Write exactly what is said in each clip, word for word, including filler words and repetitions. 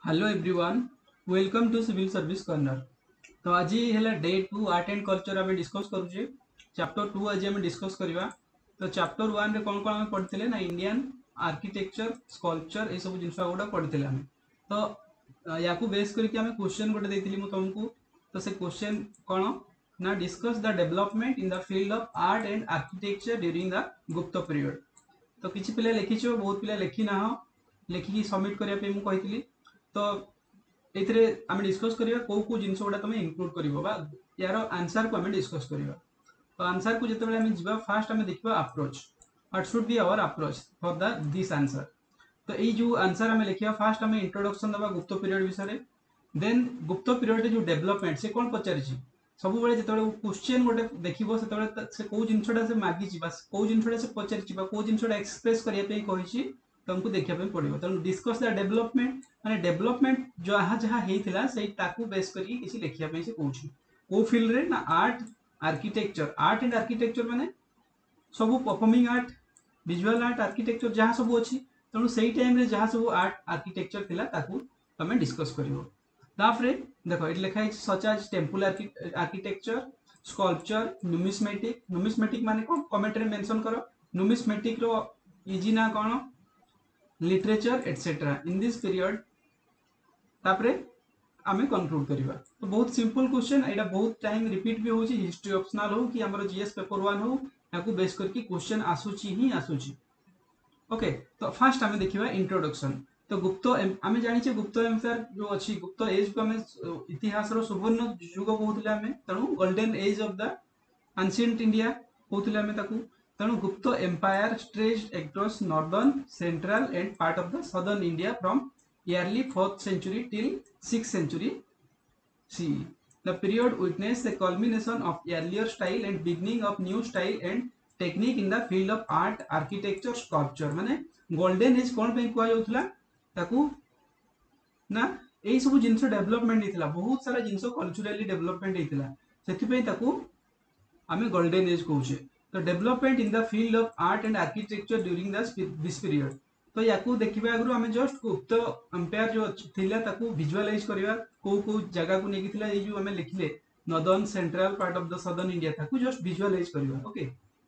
Hello everyone, welcome to civil service corner. तो आज है day two art and culture आम डिस्कस करुचे। चैप्टर टू आज आम डिस्कस करवा। तो चैप्टर वन रे कौन कौन आम पढ़ी ना इंडियन आर्किटेक्चर स्कल्पचर ये सब जिन गुड़ा पढ़ी आम। तो या बेस करके आम क्वेश्चन गोटे देती तुमको। तो से क्वेश्चन कौन ना discuss the development in the field of art and architecture during the Gupta period. तो किसी पिला लिखी बहुत पिला लिखी ना लिखिकी सबमिट करने मुझे। तो ये आम डिस्कस करवा कौ कौ जिन गुड़ा तुम इनक्लूड कर यार आंसर को आम डिस्कस करवा। तो आंसर को जिते आम जा फास्ट आम देखा approach what should be our approach for the this answer. तो ये जो आंसर आम लिखा फास्ट आम इंट्रोडक्शन दबा गुप्त पीरियड विषय। देन गुप्त पीरियड जो डेवलपमेंट से कौन पचार सब जो क्वेश्चन गोटे देख से कौ जिनटा से मागी कौ जिनटा से पचार कौ जिनटा एक्सप्रेस करने तुमको देखा पड़ो। तेणु डिस्कस द डेवलपमेंट माने डेवलपमेंट जहाँ जहाँ होता से बेस करके किसी लिखापी से कौन कौ फील्ड रे ना art architecture art and architecture माने सब performing art visual art architecture जहाँ सब अच्छी। तेणु से टाइम रे जहाँ सब आर्ट आर्किटेक्चर थिला ताकू तुम डिस्कस करिवो। ताफरे देखो ये लिखाई such as temple architecture sculpture numismatic numismatic माने कौन कमेंट रे मेंशन करो। न्यूमिस्मेटिक रो इजी ना कौन literature etcetera in this period. तापरे आमे कंक्लूड करिवा। तो बहुत सिंपल क्वेश्चन एटा बहुत टाइम रिपीट भी होची हिस्ट्री ऑप्शनल हो कि हमर जीएस पेपर वन हो याकू बेस करके क्वेश्चन आसुची ही आसुची। ओके तो फर्स्ट आमे देखिबा इंट्रोडक्शन। तो गुप्त आमे जानिचे गुप्त एम्पायर जो अछि गुप्त एज को आमे इतिहास रो सुवर्ण युग कहउतले आमे। तेणु golden age of the ancient India कहउतले आमे ताकू। तेणु Gupta empire stretched across northern central and part of the southern India from early fourth century till sixth century C E. The period witnessed the culmination of earlier style and beginning of new style and technique in the field of art, architecture, sculpture. माने golden age कौन पे कुआ जाउथला ताकू ना एई सब जिंस development हेतिला बहुत सारा जिंस culturally development हेतिला सेति पे ताकू आमे गोल्डन एज कहउछे। तो development in the field of art and architecture during this period. तो याकू देखिबा आगु आमे जस्ट गुप्त एम्पायर जो थिला ताकू विजुअलाइज करबा को को जगह को नेकी थिला ए जो आमे लिखले northern central part of the southern India ताकू जस्ट विजुअलाइज करबा। ओके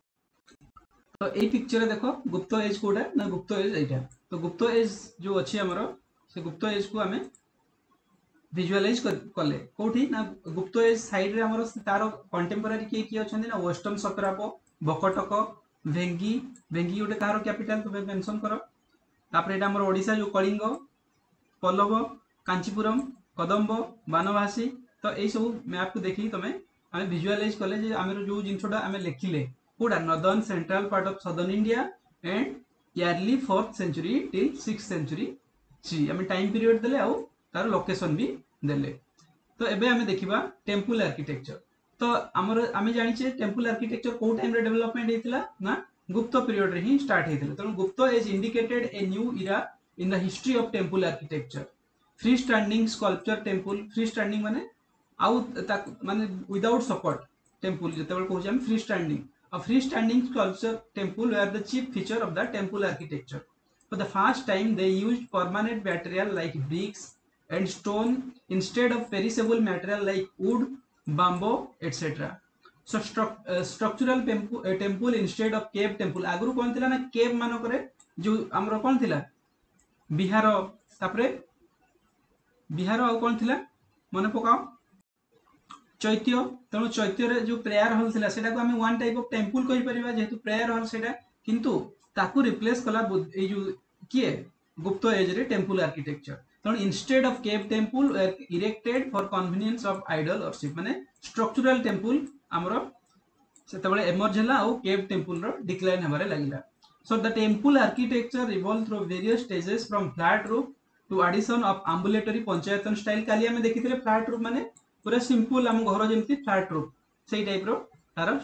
तो ए पिक्चर देखो गुप्त एज कोडा ना गुप्त एज एटा। तो गुप्त एज जो अछि हमरो से गुप्त एज को आमे विजुअलाइज कले कोठी ना गुप्त एज साइड रे हमरो तार कंटेम्पोरारी के की अछंदी ना वेस्टर्न सतराप बकटक भेंगी भेंगी गोटे तार कैपिटल तो मेंशन करो। तापर एटा हमर ओडिसा जो कलिंग पल्लव कांचीपुरम कदम्ब बानवासी। तो यही सब मैप को देखिए तुम आम विजुअलाइज कले जे आम जो जिनटा आम लिखिले कोडा northern central part of southern India and early fourth century till six century सी आम टाइम पीरियड देले आउ तार लोकेशन भी देले। तो एबे आम देखिबा टेम्पल आर्किटेक्चर। तो आमर आम जानिचे टेम्पल आर्किटेक्चर को टाइम रे डेवलपमेंट हेतिला ना गुप्त पीरियड रे ही स्टार्ट हेतिला। तेणु Gupta age indicated a new era in the history of temple architecture. Free standing sculpture temple free standing माने आउ माने विदाउट सपोर्ट टेम्पल जेतेबेल कहू हम free standing a free standing sculpture temple where the chief feature of the temple architecture. For the first time they used permanent material like bricks and stone instead of perishable material like wood, bamboo, et cetera. So struct, uh, structural temple, uh, temple instead of cave temple. आगुरु कौन थिला ना cave मानो करे जो हमरो कौन थिला बिहार तापरे बिहार आ कौन थिला मने पकाओ चैत्य। तेणु चैत्य रे जो प्रेयर हॉल थिला सेटा को हमें वन टाइप ऑफ टेम्पल कहि परिबा जेहेतु प्रेयर हॉल सेटा किंतु ताकू रिप्लेस कला ए जो किए गुप्त एज रे टेम्पल आर्किटेक्चर। तेणु instead of cave temple were erected for convenience of idol worship माने स्ट्रक्चरल टेम्पल हमरो सेतेबेले एमर्ज हला आ केव टेम्पल रो डिक्लाइन हबारे लागिला। So the temple architecture revolve through various stages from flat roof to addition of ambulatory Panchayatana style. काली हमें देखिथिले flat roof माने पूरा सिंपल हम घर जेमति फ्लैट रूफ सेही टाइप रो तार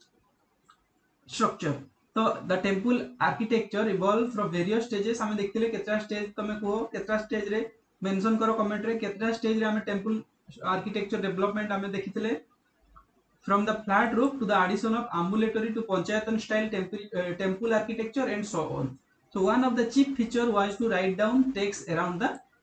स्ट्रक्चर। तो the temple architecture evolve from various stages हमें देखिले केतरा स्टेज तमे को केतरा स्टेज रे मेंशन करो कमेंट रे केतरा स्टेज रे हमें टेम्पल आर्किटेक्चर डेवलपमेंट हमें देखिले from the flat roof to the addition of ambulatory to Panchayatana style temple architecture and so on. So one of the chief feature was to write down text around the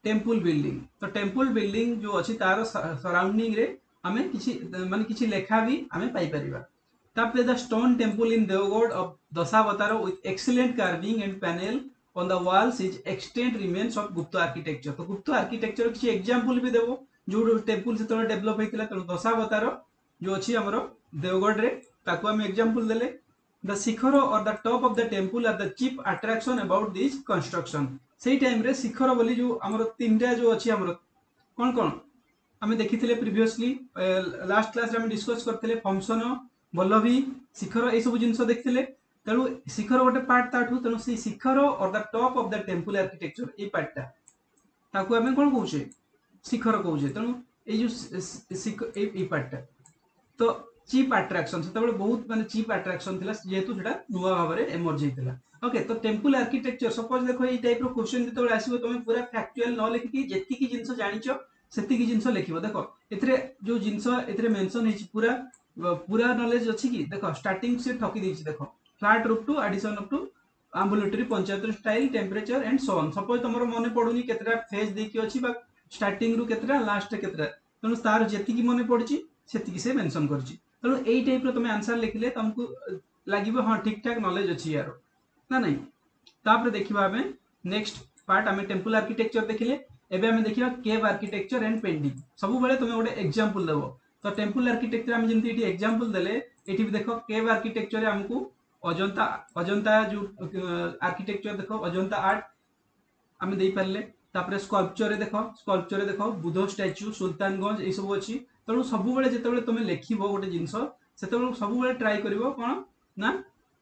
temple building तो temple building जो अच्छी तार surrounding रे आमे किछि माने किछि लेखा भी आमे पाई परिबा तापरे the stone temple in Deogarh of Dashavatara with excellent carving and panel on the walls is extent remains of Gupta architecture तो गुप्त आर्किटेक्चर किछि एग्जांपल भी देबो जो टेम्पल से तो डेवलप होइतिला तो दशावतार जो अच्छी हमरो देवगढ़ रे ताको हम एग्जांपल देले the Shikhara or the top of the temple are the chief attraction about this construction सेही टाइम रे शिखर बोली जो हमरो तीनटा जो अच्छी हमरो कोन कोन आमे देखिथिले प्रीवियसली लास्ट क्लास रे हम डिस्कस करथिले फंक्शन वल्लभी शिखर ए सब जिंस देखिथिले तेणु शिखर गोटे पार्ट ताठू तेणु से Shikhara or the top of the temple architecture ए पार्टटा ताको आमे कोन कहूचे शिखर कहूचे तेणु ए जो ए पार्टटा तो चीप अट्रैक्शन से बहुत माने चीप अट्रैक्शन थिला जेहेतु सेटा नुवा भाव रे एमर्ज हेतिला ओके तो टेम्पल आर्किटेक्चर सपोज देखो ए टाइप रो क्वेश्चन जेतबे आसीबो तुमे पूरा फैक्चुअल न लिखि जेति की जिंस जानिचो सेति की जिंस लिखिबो देखो एथरे जो जिंस एथरे मेंशन हेछि पूरा पूरा नॉलेज अछि कि देखो स्टार्टिंग से ठकी देछि देखो flat roof to addition up to ambulatory Panchayat style temperature and so on suppose तमरो मने पडुनी केतरा फेज देखि अछि बा स्टार्टिंग रु केतरा लास्ट केतरा तनु तार जेति की मने पडछि सेति की से मेंशन करछि तेणु यही टाइप रो तुम आंसर लिखले तुमको लगे हाँ ठीक ठाक नॉलेज अच्छी यार ना नहीं तापर देखिबा हमें नेक्स्ट पार्ट हमें टेम्पल आर्किटेक्चर देखिले एबे हमें देखिबा केव आर्किटेक्चर एंड पेंटिंग सब बेले तुम गोटे एग्जांपल देबो तो टेम्पल आर्किटेक्चर हम जेंति एटी एग्जांपल देले एटी भी देखो केव आर्किटेक्चर हमको अजंता अजंता जो आर्किटेक्चर देखो अजंता आर्ट हमें देई परले तापर स्कल्पचर रे देखो स्कल्पचर रे देखो बुद्ध स्टैच्यू सुल्तानगंज ए सब अछि तेणु सब बेले जेतेबेले तुम लिखिबो गोटे जिंस सेतेबेले सब बेले ट्राई करिवो कोन ना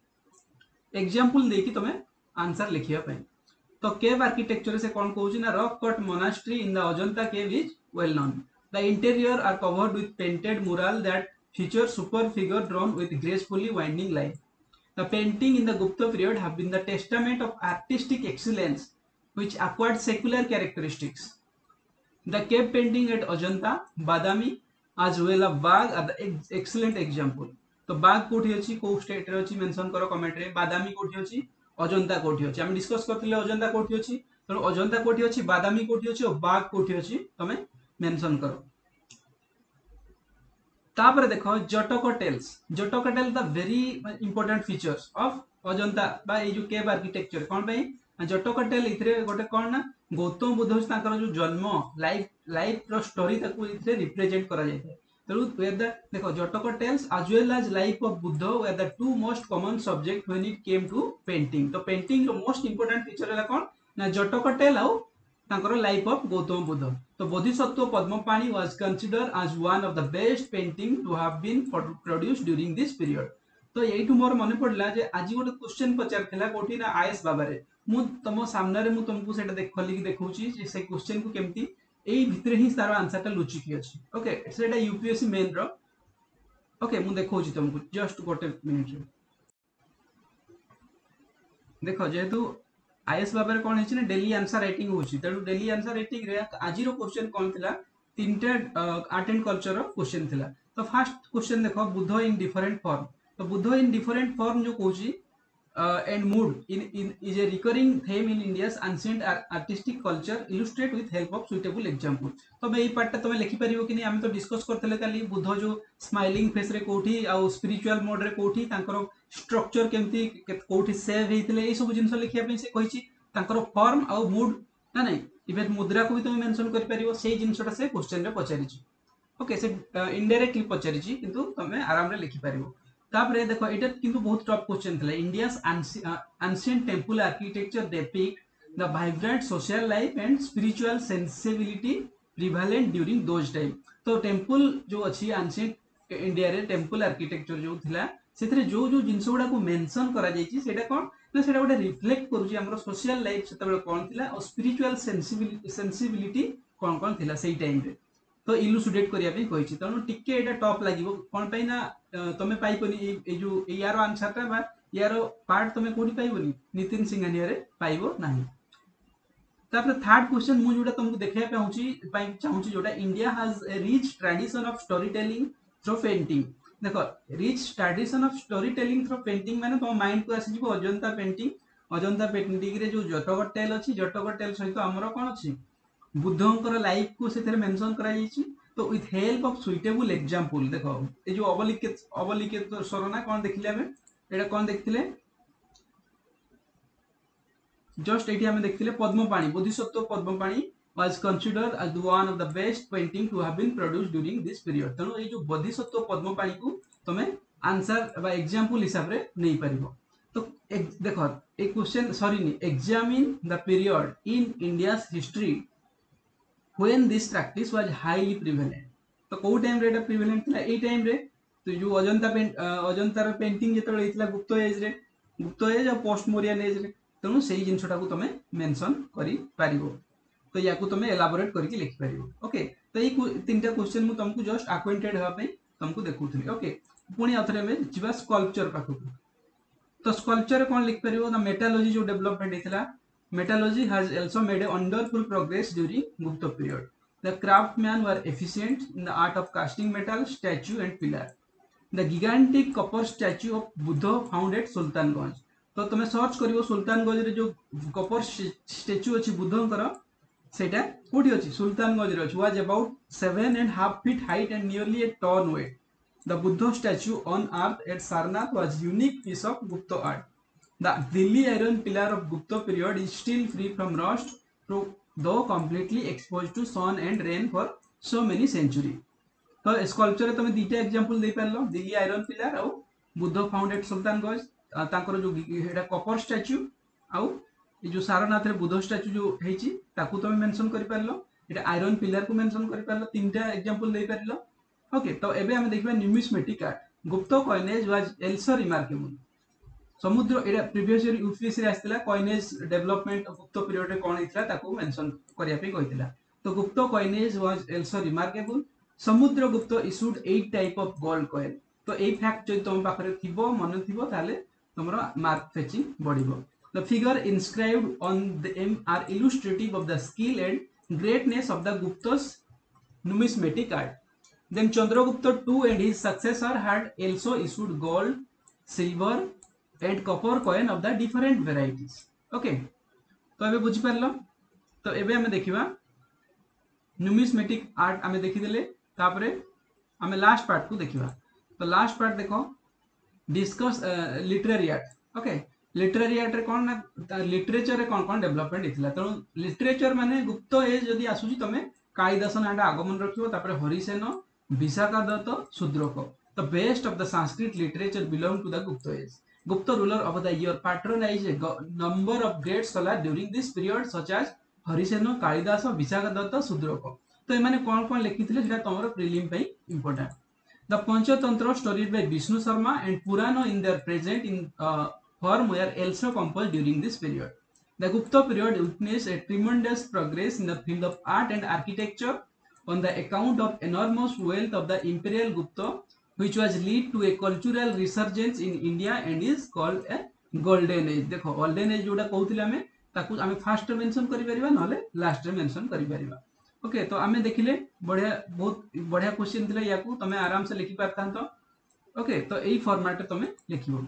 एग्जांपल देकी तुम आंसर लिखिया पई तो केव आर्किटेक्चर से कोन कहूची ना rock cut monastery in the Ajanta cave is well known the interior are covered with painted mural that feature super figure drawn with gracefully winding line the painting in the Gupta period have been the testament of artistic excellence which acquired secular characteristics the cave painting at Ajanta Badami as well as Bagh are the excellent example तो बाग कोठी अछि को state रे अछि mention करो comment रे बादामी कोठी अछि अजंता कोठी अछि हम डिस्कस करथिले अजंता कोठी अछि तो अजंता कोठी अछि बादामी कोठी अछि और बाग कोठी अछि तमे मेंशन करो तापर देखो Jataka tales Jataka tale the very important features of Ajanta बा ए जो केव आर्किटेक्चर कोन पई जटक टेल इथरे गोटे कोन ना गौतम बुद्ध ताकर जो जन्म लाइफ लाइफ रो स्टोरी ताको इथरे रिप्रेजेंट करा जाय तेणु देखो Jataka tales as well as life of Buddha were the two most common subject when it came to painting तो पेंटिंग रो मोस्ट इंपोर्टेंट फीचर है कौन ना जटक टेल आउ तांकर लाइफ ऑफ गौतम बुद्ध तो Bodhisattva Padmapani was considered as one of the best painting to have been produced during this period तो एइठु मोर मने पड़ला जे आज गोटे क्वेश्चन पचारथिला कोठी ना आईएस बाबारे मु तमो सामने रे मु तुमको सेटा देख खली कि देखौची जे से क्वेश्चन को केमती एई भितरे ही तार आंसर ता लुचिकी अछि ओके सेटा यूपीएससी मेन रो ओके मु देखौची तुमको जस्ट गोटे मिनिट रे देखो जेहेतु आईएस बाबरे कोन हिछि ने डेली आंसर राइटिंग होछि तेणु डेली आंसर राइटिंग रे आज रो क्वेश्चन कोन थिला तीनटा आर्ट एंड कल्चर रो क्वेश्चन थिला तो फर्स्ट क्वेश्चन देखो बुद्ध इन डिफरेंट फॉर्म तो बुद्ध इन डिफरेंट फॉर्म जो कहूछि and mood in, in is a recurring theme in India's ancient artistic culture illustrate with help of suitable example तो मैं ये part तमे लिखि परिबो कि नहीं हम तो डिस्कस करथले काली बुद्ध जो स्माइलिंग फेस रे कोठी आ स्पिरिचुअल मोड रे कोठी तांकर स्ट्रक्चर केमती कोठी सेव हेतिले ए सब जिंस लिखिया पे से कहिछि तांकर फॉर्म आ मूड ना नहीं इवन मुद्रा को भी तमे मेंशन कर परिबो सेही जिंसटा से क्वेश्चन रे पचारिछि ओके से इनडायरेक्टली पचारिछि किंतु तमे आराम रे लिखि परिबो तापरे देखो एटा किंतु बहुत टॉप क्वेश्चन थला India's ancient temple architecture depict the vibrant social life and spiritual sensibility prevalent during those time तो टेंपल जो अछि एंशिएंट इंडिया रे टेंपल आर्किटेक्चर जो थिला सेथरे जो जो जिंस गुडा को मेंशन करा जायछि सेटा कोन ना सेटा गोटे रिफ्लेक्ट करूछि हमर सोशल लाइफ सेतबेले कोन थिला और स्पिरिचुअल सेंसिबिलिटी सेंसिबिलिटी कोन कोन थिला सेही टाइम रे तो इलुसिडेट करिया पे कहिछि तनो टिके एटा टॉप लागिवो कोन पई ना तमे पाई कोनी ए जो यार आंसर ता बा यार पार्ट तमे कोनी पाइबोनी नितिन सिंघानिया रे पाइबो नाही तापर थर्ड क्वेश्चन मु जोटा तुमको देखिया पे होछि पाई चाहूछि जोटा India has a rich tradition of story telling through painting देखो rich tradition of story telling through painting माने तो माइंड को आसी जिवो अजंता पेंटिंग अजंता पेंटिंग रे जो जटक टेल अछि जटक टेल सहित हमरो कोन अछि बुद्धंकर लाइफ को से मेंशन करा जायछि। तो with help of suitable example देखो ए जो अवलिकेत अवलिकेत सरना कोन देखिले हमें एटा कोन देखिले जस्ट एठी हमें देखिले Padmapani Bodhisattva Padmapani was considered as one of the best painting to have been produced during this period। तेणु ये जो बोधिसत्व पद्मपाणि को तमे आंसर बा एग्जांपल हिसाब रे नै परिबो। तो एक देखो एक क्वेश्चन सॉरी नी examine the period in India's history when this practice was highly prevalent। तो को टाइम रे एटा प्रिवेलेंट थिला ए टाइम रे तो जो अजंता पेंट अजंता रो पेंटिंग जेतले हितला गुप्त एज रे गुप्त एज और पोस्ट मोरियन एज रे तेणु सेही जिनसटा को तमे मेंशन करि पारिबो। तो या को तमे एलाबोरेट करके लिखि पारिबो। ओके तो ये तीनटा क्वेश्चन मु तुमको जस्ट अक्वाइंटेड हवा पे तुमको देखउथली। ओके पुणी अथरे में जिबा स्कल्पचर पाखो। तो स्कल्पचर कोन लिख परिबो द मेटालॉजी जो डेवलपमेंट हेतला metallurgy has also made a wonderful progress during Gupta period। The craftsmen were efficient in the art of casting metal, statue and pillar। The gigantic copper statue of Buddha found at Sultanganj। तो तुम search करिवो Sultanganj रे जो Kapoor statue अछि बुद्धंकर सेटा कोठी अछि सुल्तानगंज रे अछि was about seven and half feet height and nearly a ton weight। The Buddha statue on earth at Sarnath was unique piece of Gupta art। The Delhi iron pillar of Gupta period is still free from rust, though completely exposed to sun and rain for so many centuries। तो sculpture तुम दीटा example दे परलो Delhi iron pillar और Buddha found at Sultanganj तांकर जो एटा copper statue आउ ये जो सारनाथ रे बुद्ध स्टैच्यू जो हेची ताकू तुम मेंशन करि परलो एटा आयरन पिलर को मेंशन करि परलो तीनटा एग्जांपल दे परलो। ओके तो एबे हम देखबा numismatic art. Gupta coinage was also remarkable. Samudra एटा प्रीवियस ईयर यूपीएससी रे आस्थिला कॉइनेज डेवलपमेंट गुप्त पीरियड रे कोन हितला ताकू मेंशन करिया पे कहितला। तो Gupta coinage was also remarkable. Samudragupta issued eight type of gold coin. तो ए फैक्ट जो तुम पाखरे थिबो मन थिबो ताले तुमरो मार्क फेचिंग बढ़िबो। The figure inscribed on them are illustrative of the skill and greatness of the Guptas numismatic art। Then Chandragupta the second and his successor had also issued gold, silver and copper coin of the different varieties। Okay तो एबे बुझि परलो। तो एबे हमें देखिबा numismatic art हमें देखि देले तापरे हमें लास्ट पार्ट को देखिबा। तो लास्ट पार्ट देखो discuss literary art. Okay literary art रे कोन ना लिटरेचर रे कोन कोन डेवलपमेंट हितला। तो लिटरेचर माने गुप्त एज जदी आसुची तमे कालिदास नाटा आगमन रखिबो तापरे Harisena Vishakha Datta Shudraka. The best of the Sanskrit literature belong to the Gupta age. Gupta ruler of the year patronized a number of great scholars during this period such as Harisena Kalidasa Vishakhadatta Shudraka. तो एमाने कोन कोन लिखिथिले सेटा तमरो प्रीलिम पई important. The Panchatantra storied by Vishnu Sharma and Purana in their present in form were also composed during this period. The Gupta period witnessed a tremendous progress in the field of art and architecture on the account of enormous wealth of the imperial Gupta, which was lead to a cultural resurgence in India and is called a golden age। देखो golden age जोटा कहउथिले हमें ताकू हमें fast mention करि परिबा नले last रे mention करि परिबा। Okay तो हमें देखिले बढ़िया बहुत बढ़िया क्वेश्चन थिला याकू तमे आराम से लिखि पारतांतो। ओके तो एई फॉर्मेट तमे लिखिबो।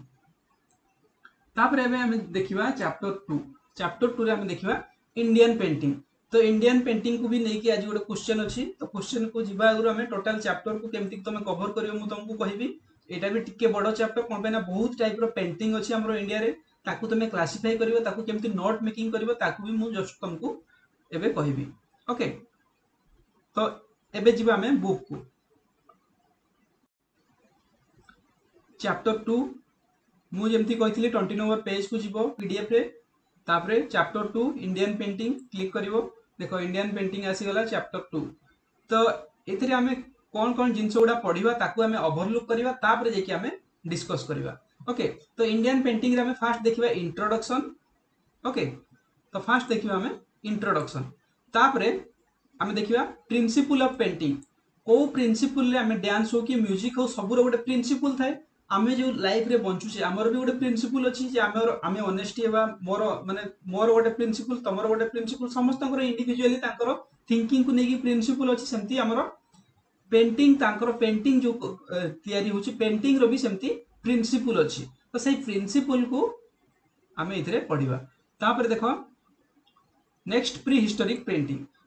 तापरे हमें देखिबा चैप्टर टू। चैप्टर टू रे हमें देखिबा इंडियन पेंटिंग। तो इंडियन पेंटिंग को भी नहीं कि आज गोटे क्वेश्चन अच्छी। तो क्वेश्चन को जीवा आगु हमें टोटल चैप्टर को केमती तुम कवर करियो मु तुमको कहबी। एटा भी टिके बड़ चैप्टर कोन पेना बहुत टाइप रो पेंटिंग अछि हमरो इंडिया रे ताकू तुम क्लासिफाई करियो ताकू केमती नोट मेकिंग करियो ताकू भी मु जस्ट तुमको एबे कहबी। ओके तो एबे जीवा हमें बुक को चैप्टर टू मु जेमती कहितली ट्वेंटी नंबर पेज को जीवो पीडीएफ रे तापरे chapter two Indian painting click करिवो। देखो इंडियन पेंटिंग आसी गला चैप्टर टू। तो एथिरे हमें कोन कोन जिंस गुडा पढिबा ताकू हमें ओवरलुक करिबा तापरे जेकी हमें डिस्कस करिबा। ओके तो इंडियन पेंटिंग रे हमें फर्स्ट देखिबा इंट्रोडक्शन। ओके तो फर्स्ट देखिबा हमें इंट्रोडक्शन तापरे हमें देखिबा प्रिंसिपल ऑफ पेंटिंग। को प्रिंसिपल रे हमें डांस हो कि म्यूजिक हो सब रो गोटे प्रिंसिपल थाए। आमे जो लाइफ रे बंचुचे हमर भी गोटे प्रिंसिपल अछि जे हमर आमे ऑनेस्टी हेबा मोर माने मोर गोटे प्रिंसिपल तमर गोटे प्रिंसिपल समस्तकर इंडिविजुअली तांकर थिंकिंग को नेकी प्रिंसिपल अछि। सेमती हमर पेंटिंग तांकर पेंटिंग जो तयारी होछि पेंटिंग रो भी सेमती प्रिंसिपल अछि। तो सेही प्रिंसिपल को आमे इथरे पढिबा। तापर देखो नेक्स्ट प्री हिस्टोरिक पेंटिंग।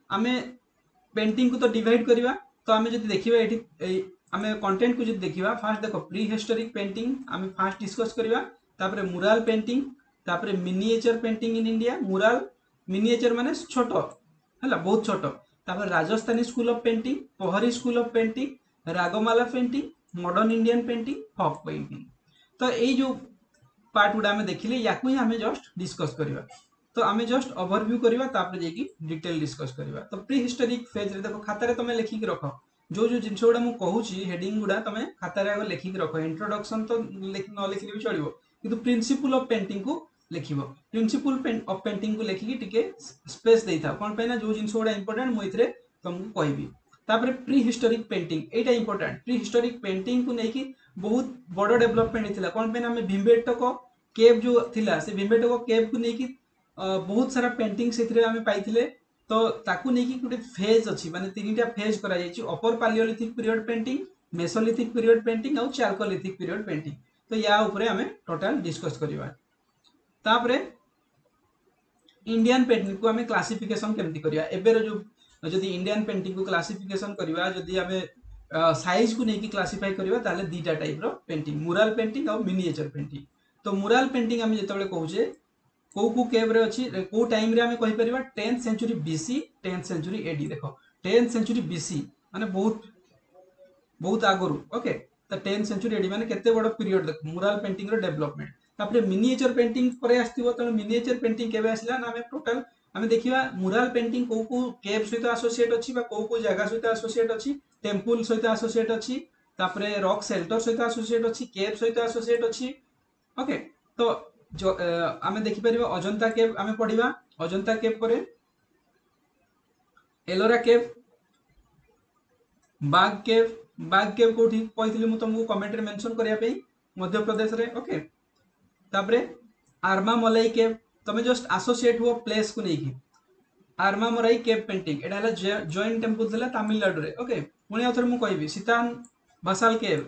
आमे पेंटिंग को तो डिवाइड करवा तो आमे जदि देखिबा एठी आमे कंटेंट को जदि देखिबा फास्ट देखो प्री हिस्टोरिक पेंटिंग आमे फास्ट डिस्कस करवा तापरे मुराल पेंटिंग तापरे miniature painting in India mural miniature माने छोटो हैला बहुत छोटो तापर Rajasthani school of painting Pahari school of painting Ragamala painting modern Indian painting folk painting तो यही जो पार्ट गुड़ा आमे देखिले याकू ही आमे जस्ट डिस्कस करवा तो आमे जस्ट ओवरव्यू करवा तापर जेकी डिटेल डिस्कस करवा तो प्री हिस्टोरिक फेज रे देखो खाता रे तमे लिखि के रखो जो जो जिंस गुड़ा मु कहूची हेडिंग गुड़ा तमे खाता रे आगे लिखि के रखो इंट्रोडक्शन तो लिख न लिखले भी चलिबो किंतु प्रिंसिपल ऑफ पेंटिंग को लिखिबो प्रिंसिपल ऑफ पेंटिंग को लिखि के टिके स्पेस देई था कोन पे ना जो जिंस गुड़ा इंपोर्टेंट मु इथरे तुमको कहबी तापर प्री हिस्टोरिक पेंटिंग एटा इंपोर्टेंट प्री हिस्टोरिक पेंटिंग को नेकी बहुत बड़ डेवलपमेंट हितला कोन पे ना हमें भीमबेटको केव जो थिला से भीमबेटको केव को नेकी बहुत सारा पेंटिंग से आम पाइले तो ताकू नहीं कि गोटे फेज अच्छी माने तीनटा फेज करा जायछि upper palaeolithic period painting mesolithic period painting और चाल्कोलिथिक पीरियड पेंटिंग तो या ऊपर आम टोटाल डिस्कस करबा तापरे इंडियन पेंटिंग को आम क्लासिफिकेशन केमती करबा एबेर जो जदि इंडियन पेंटिंग को क्लासिफिकेशन करबा जदि आम साइज को नहीं क्लासिफाई करबा ताले दीटा टाइप रो पेंटिंग मुराल पेंटिंग और मिनिएचर पेंटिंग तो मुराल पेंटिंग आम जेतेबेले कहूचे को को केव रे अछि को टाइम रे हमें कहि परिबा tenth century BC tenth century AD देखो टेंथ सेंचुरी बीसी माने बहुत बहुत आगरु ओके तो टेंथ सेंचुरी एडी माने केते बड़ पीरियड देखो मुराल पेंटिंग रो डेवलपमेंट तापरे मिनिएचर पेंटिंग परे आस्तिबो त मिनिएचर पेंटिंग केबे आसला ना हमें टोटल हमें देखिबा मुराल पेंटिंग को को केव सहित एसोसिएट अछि बा को को जगह सहित एसोसिएट अछि टेंपल सहित एसोसिएट अछि तापरे रॉक शेल्टर सहित एसोसिएट अछि केव सहित एसोसिएट अछि ओके तो जो आमे देखि परिबा अजंता केव आमे पढिबा अजंता केव परे एलोरा केव बाग केव बाग केव कोठी कहितली मु तुमको कमेंट रे मेंशन करिया पे मध्य प्रदेश रे ओके तापरे आर्मा मलाई केव तमे जस्ट एसोसिएट हो प्लेस को नहीं की आर्मा मलाई केव पेंटिंग एडा हला जॉइंट टेंपल थला तमिलनाडु रे ओके पुणी आथर मु कहबी सीतान बसाल केव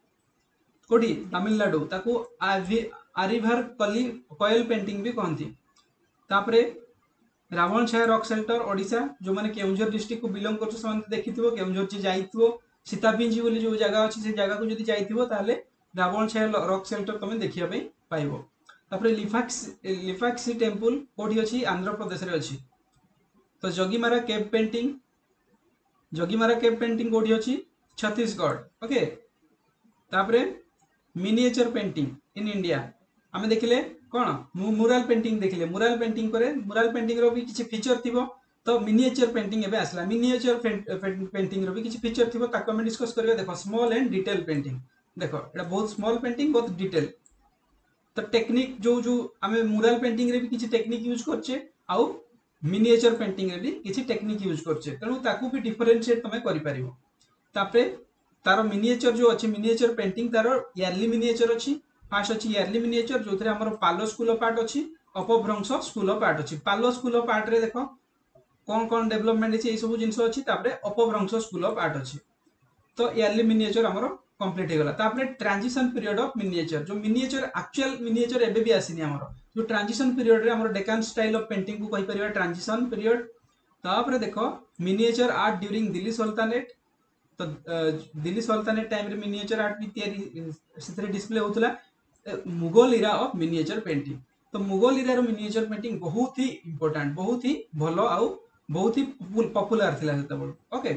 कोठी तमिलनाडु ताको आरिभर कली कॉयल पेंटिंग भी कहती तापरे रावण छाया रॉक शेल्टर ओडिशा जो माने केउंझर डिस्ट्रिक्ट को बिलोंग करछ समान देखिथिबो केउंझर जी जाइथिबो सीतापिंजी बोली जो जगह अछि से जगह को जदी जाइथिबो ताले रावण छाया रॉक शेल्टर तमे देखिया पे पाइबो तापरे लिफाक्स लिफाक्सी टेंपल कोठी अछि आंध्र प्रदेश रे अछि तो Jogimara cave painting Jogimara cave painting कोठी अछि छत्तीसगढ़ ओके तापरे मिनिएचर पेंटिंग इन इंडिया आमे देखिले कोन मुराल पेंटिंग देखिले मुराल पेंटिंग करे मुराल पेंटिंग रो भी किछि फीचर थिबो तो मिनिएचर पेंटिंग एबे आसला मिनिएचर पेंटिंग रो भी किछि फीचर थिबो ताको हम डिस्कस करबे देखो स्मॉल एंड डिटेल पेंटिंग देखो एटा बहुत स्मॉल पेंटिंग बहुत डिटेल तो टेक्निक जो जो आमे मुराल पेंटिंग रे भी किछि टेक्निक यूज करछे आउ मिनिएचर पेंटिंग रे भी किछि टेक्निक यूज करछे तनु ताकू भी डिफरेंशिएट तमे करि परिबो तापरे तारो मिनिएचर जो अछि मिनिएचर पेंटिंग तारो इयरली मिनिएचर अछि फास्ट अछि इयरली मिनिएचर जोथरे हमर पालो स्कूल ऑफ आर्ट अछि अपभ्रंश स्कूल ऑफ आर्ट अछि पालो स्कूल ऑफ आर्ट रे देखो कोन कोन डेवलपमेंट अछि ए सब जिंस अछि तापरे अपभ्रंश स्कूल ऑफ आर्ट अछि तो इयरली मिनिएचर हमर कंप्लीट हे गला तापरे ट्रांजिशन पीरियड ऑफ मिनिएचर जो मिनिएचर एक्चुअल मिनिएचर एबे भी आसीनी हमर जो ट्रांजिशन पीरियड रे हमर डेकान स्टाइल ऑफ पेंटिंग को कहि परिबा ट्रांजिशन पीरियड तापरे देखो miniature art during Delhi sultanate तो दिल्ली सुल्तानेट टाइम रे मिनिएचर आर्ट भी तयारी सेथरे डिस्प्ले होतला Mughal era of miniature painting तो मुगल इरा रो मिनिएचर पेंटिंग बहुत ही इंपोर्टेंट बहुत ही भलो आउ बहुत ही पॉपुलर थिला सेता बड ओके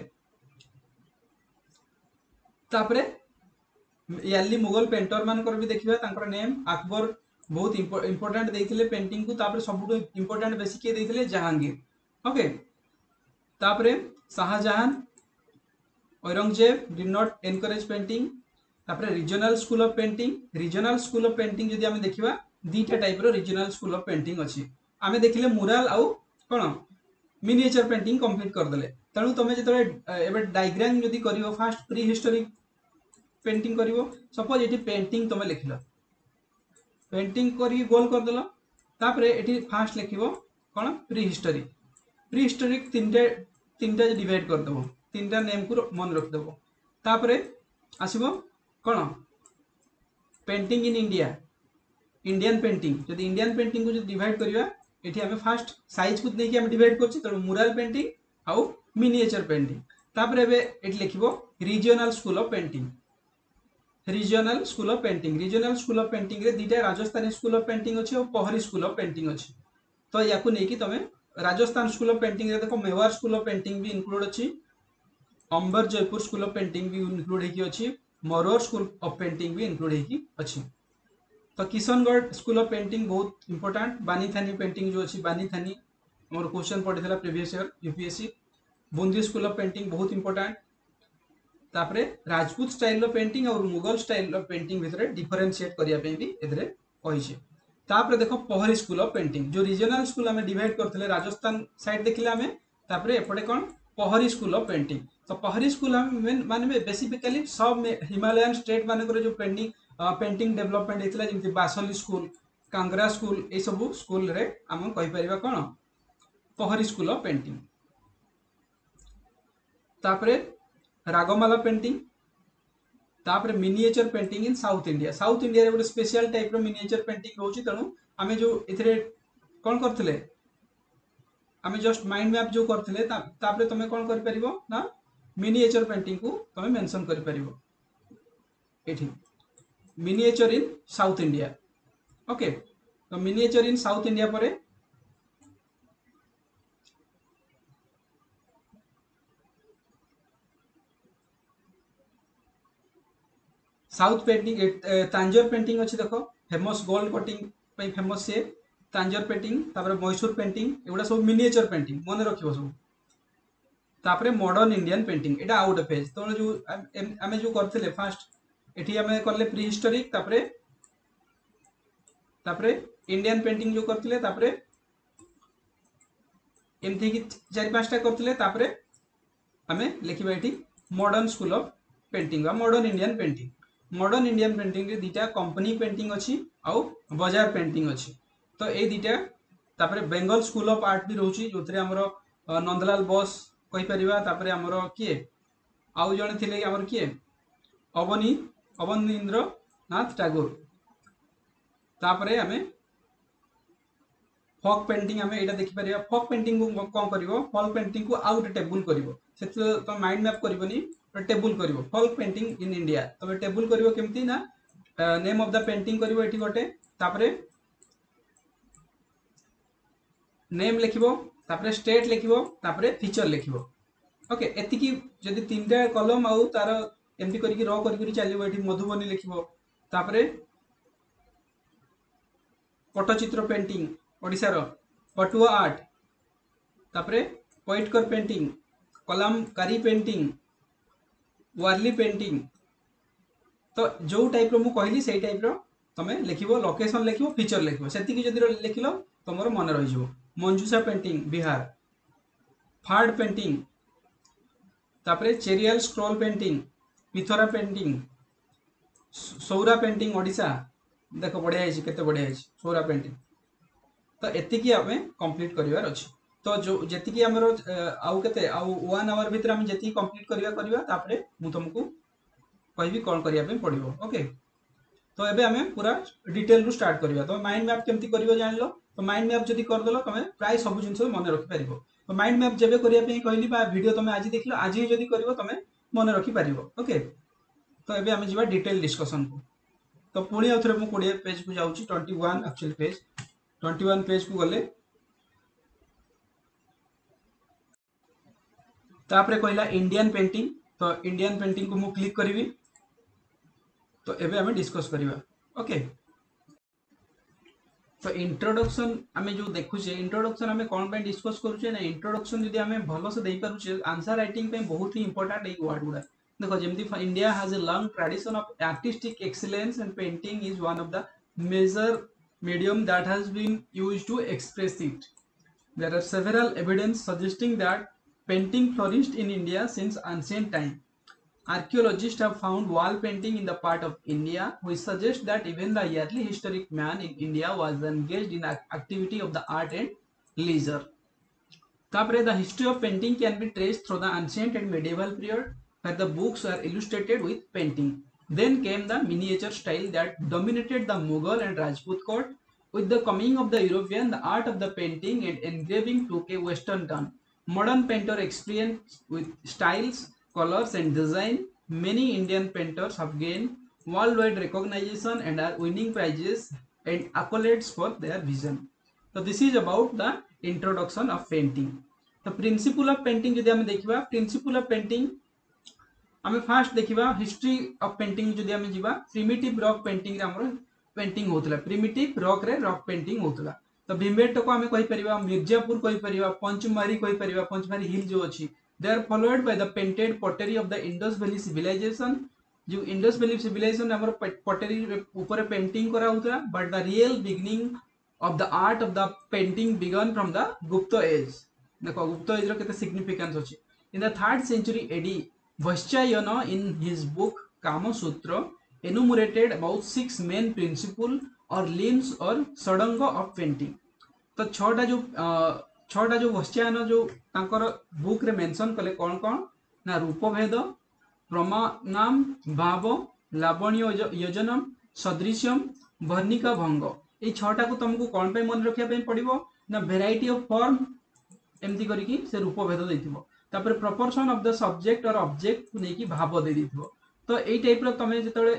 तापरे याली मुगल पेंटर मानकर भी देखिबा तांकर नेम अकबर बहुत इंपोर्टेंट देइथिले पेंटिंग को तापरे सबुटो इंपोर्टेंट बेसी के देइथिले जहांगीर ओके तापरे Shahjahan Aurangzeb did not encourage painting तापरे regional school of painting regional school of painting जदी हमें देखिबा दीटा टाइप रो रीजनल स्कूल ऑफ पेंटिंग अछि हमें देखिले मुराल आउ कोन मिनिएचर पेंटिंग कंप्लीट कर देले तणु तमे जेतबे एबे डायग्राम जदी करिवो फास्ट प्री हिस्टोरिक पेंटिंग करिवो सपोज एठी पेंटिंग तमे लिखलो पेंटिंग करी गोल कर देलो तापरे एठी फास्ट लिखिवो कोन प्री हिस्टोरिक प्री हिस्टोरिक तीनटा तीनटा डिवाइड कर देबो तीनटा नेम को मन रख देबो तापरे आसीबो कोन painting in India Indian painting जदी इंडियन पेंटिंग को जो डिवाइड करिवा एठी हमें फास्ट साइज को देखि हम डिवाइड करछि त मुराल पेंटिंग आउ मिनिएचर पेंटिंग तापर एबे एट लिखिबो regional school of painting regional school of painting regional school of painting रे दीटा राजस्थानी स्कूल ऑफ पेंटिंग अछि और पहरी स्कूल ऑफ पेंटिंग अछि तो याकू नेकी तमे राजस्थान स्कूल ऑफ पेंटिंग रे देखो मेवाड़ स्कूल ऑफ पेंटिंग भी इंक्लूड अछि Amber Jaipur school of painting भी इंक्लूड हेकी अछि मरोर स्कूल ऑफ पेंटिंग भी इंक्लूड हेकी अछि तो किशनगढ़ स्कूल ऑफ पेंटिंग बहुत इंपोर्टेंट बानी थानी पेंटिंग जो अच्छी बानी थानी मोर क्वेश्चन पढ़ी previous year UPSC Bundi school of painting बहुत इंपोर्टेंट तापरे राजपूत स्टाइल ऑफ पेंटिंग और मुगल स्टाइल ऑफ पेंटिंग भितर डिफरेंशिएट करिया पे भी एदरे कहिছে तापरे देखो पहरी स्कूल ऑफ पेंटिंग जो रीजनल स्कूल हमें डिवाइड करथिले राजस्थान साइड देखिले हमें तापरे एपटे कोन पहरी स्कूल ऑफ पेंटिंग तो पहरी स्कूल हम माने बेसिकली सब हिमालयन स्टेट मानकर जो पेंटिंग पेंटिंग डेवलपमेंट हेतला जेमति बासली स्कूल कांगरा स्कूल ए सब स्कूल रे हम कहि परिबा कोन पहरी स्कूल ऑफ पेंटिंग तापरे रागमाला पेंटिंग तापरे miniature painting in South India South India रे गोटे स्पेशल टाइप रो मिनिएचर पेंटिंग होची तणु आमे जो इथरे कोन करथिले आमे जस्ट माइंड मैप जो करथिले तापरे तमे कोन कर परिबो ना मिनिएचर पेंटिंग को तमे मेंशन कर परिबो एठी miniature in South India okay तो मिनिएचर इन साउथ इंडिया परे साउथ पेंटिंग तांजोर पेंटिंग अच्छी देखो फेमस गोल्ड कटिंग फेमस से तांजोर पेंटिंग तापर मैसूर पेंटिंग एगुड़ा सब मिनिएचर पेंटिंग मन रखिबो सब तापर मॉडर्न इंडियन पेंटिंग एटा आउट पेज तो जो आमे जो करथिले फर्स्ट एठी आमे करले प्री हिस्टोरिक तापर तापर इंडियन पेंटिंग जो करथिले तापर एमथि कि चार पांचटा करथिले तापर आमे लिखिबा एठी मॉडर्न स्कूल ऑफ पेंटिंग बा modern Indian painting modern Indian painting रे दीटा कंपनी पेंटिंग अच्छी आउ बाजार पेंटिंग अच्छी तो ये दीटा तापर बेंगल स्कूल ऑफ आर्ट भी रोची जोथरे हमरो नंदलाल बोस कहि परिबा तापर हमरो किए आउ जने थिले हमर किए अवनी अवनींद्र नाथ टैगोर तापर हमें फॉक पेंटिंग हमें एटा देखि परिबा फॉक पेंटिंग को कोन करिवो फॉक पेंटिंग को आउट टेबल करिवो से तो माइंड मैप करिवनी टेबल करिवो फॉक पेंटिंग इन इंडिया तबे टेबल करिवो केमती ना नेम ऑफ द पेंटिंग करिवो एठी गोटे तापरे नेम लिखिबो तापरे स्टेट लिखिबो तापरे फीचर लिखिबो ओके एतिकी जदी तीनटा कॉलम आउ तार एमती करिकि रो करिकि चलिबो एठी मधुबनी लिखिबो तापरे पट्टचित्र पेंटिंग ओडिसा रो पटुआ आर्ट तापरे व्हाइटकर painting Kalamkari painting Warli painting तो जो टाइप रो मु कहली सेही टाइप रो तमे लिखिबो लोकेशन लिखिबो फीचर लिखिबो सेति कि जदी लिखिलो तमरो मन रहि जिवो मंजूसा पेंटिंग बिहार फार्ड पेंटिंग तापरे Cheriyal scroll painting Pithora painting Saura painting Odisha देखो बढ़िया है केते बढ़िया है सौरा पेंटिंग तो एतिकी हमें कंप्लीट करिवार अछि तो जो जेतिकी हमरो आउ केते आउ वन आवर भीतर हम जेतिकी कंप्लीट करिवा करिवा तापरे मु तुमको कहबी कोन करिया पे पड़िबो ओके तो एबे हमें पूरा डिटेल रु स्टार्ट करिवा तो माइंड मैप केमती करिवो जानलो तो माइंड मैप जदी कर देलो तमे प्राय सब जिंस मन रखि परिबो तो माइंड मैप जेबे करिया पे कहली बा वीडियो तमे आज देखलो आज ही जदी करिवो तमे मन रखि परिबो ओके तो एबे हमें जिवा डिटेल डिस्कशन को तो पुणी आउथरे मु बीस पेज को जाउची इक्कीस एक्चुअल पेज इक्कीस पेज को गले तापरे कहला इंडियन पेंटिंग तो इंडियन पेंटिंग को मु क्लिक करिवि तो एबे हमें डिस्कस करिवा ओके तो इंट्रोडक्शन हमें जो देखुचे इंट्रोडक्शन हमें कौन पे डिस्कस करूचे ना इंट्रोडक्शन यदि हमें भलो से देई पारुचे आंसर राइटिंग पे बहुत ही इंपोर्टेंट ए वर्ड गुडा देखो जेमती India has a long tradition of artistic excellence and painting is one of the major medium that has been used to express it. There are several evidence suggesting that painting flourished in India since ancient time. Archaeologists have found wall painting in the part of India, which suggests that even the early historic man in India was engaged in activity of the art and leisure. Tapre, the history of painting can be traced through the ancient and medieval period, where the books were illustrated with painting. Then came the miniature style that dominated the Mughal and Rajput court. With the coming of the European, the art of the painting and engraving took a western turn. Modern painter experience with styles, colors and design. Many Indian painters have gained worldwide recognition and are winning prizes and accolades for their vision. So this is about the introduction of painting. The principle of painting जदि आम देखा, principle of painting आम first देखा history of painting जदि आम जीवा primitive rock painting रे हमर पेंटिंग होतला, प्रिमिटिव रॉक रे रॉक पेंटिंग होतला। तो भीमबेटका को आम कहि परिबा, मिर्जापुर कहि परिबा, पंचमारी कहि परिबा, पंचमारी हिल जो अछि they are followed by the painted pottery of the Indus valley civilisation. जो इंडस वैली सिविलाइजेशन हमर पॉटरी ऊपर पेंटिंग करा होतला, but the real beginning of the art of the painting began from the Gupta age. देखो Gupta age रो केते significance अछि। In the third century AD Vaishayana in his book Kama Sutra enumerated about six main principles or limbs or sadanga of painting. तो छटा जो छटा जो वैश्यायन जो तांकर बुक रे मेंशन कले कौन कौन ना रूप भेद, प्रमाणाम, भाव, लावण्य योजनम, सदृश्यम, वर्णिका भंग। ये छटा को तुमको कौन पे मन रखिया पे पड़िबो ना वेराइटी ऑफ फॉर्म एमती करिकी से रूप भेद देथिबो। तापर प्रपोर्शन ऑफ द सब्जेक्ट और ऑब्जेक्ट को लेकी भाव दे दिथिबो। तो एई टाइप रो तमे जेतले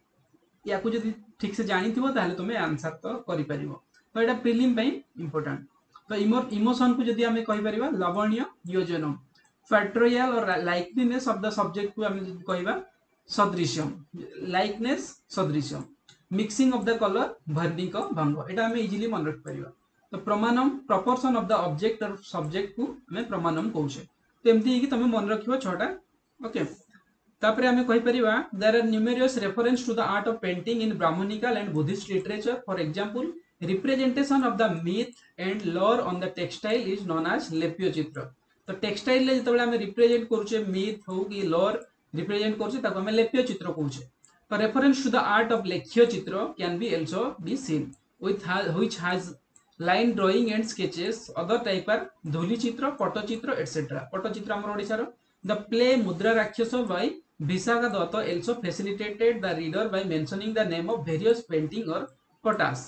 या को जदी ठीक से जानिथिबो ताहले तमे आंसर तो करि परिबो। तो एटा प्रीलिम पई इंपोर्टेंट। तो इमोशन को जदी हमें कहि परिबा लावण्य योजनम, फैक्टोरियल और लाइकनेस ऑफ द सब्जेक्ट को हमें कहिबा सदृश्यम, लाइकनेस सदृश्यम, मिक्सिंग ऑफ द कलर वर्णिक भंग। एटा हमें इजीली मन रख परिबा। तो प्रमाणम प्रपोर्शन ऑफ द ऑब्जेक्ट और सब्जेक्ट को हमें प्रमाणम कहउछे। तेमती कि तमे मन रखिबो छटा। ओके, तापरे हमें कहि परिबा there are numerous reference to the art of painting in Brahmanical and Buddhist literature. For example representation of the myth and lore on the textile is known as लेप्य चित्र। तो टेक्सटाइल ले जतबे हमें रिप्रेजेंट करूचे मिथ हो कि लॉर रिप्रेजेंट करूचे ताको हमें लेप्य चित्र कहूचे। तो reference to the art of लेख्य चित्र can be also be seen with which has line drawing and sketches. Other type are धूली चित्र, पट्टचित्र एटसेट्रा। पट्टचित्र हमर ओडिसा रो द प्ले मुद्रा राक्षस by Vishakha Dutt also facilitated the reader by mentioning the name of various painting or kotas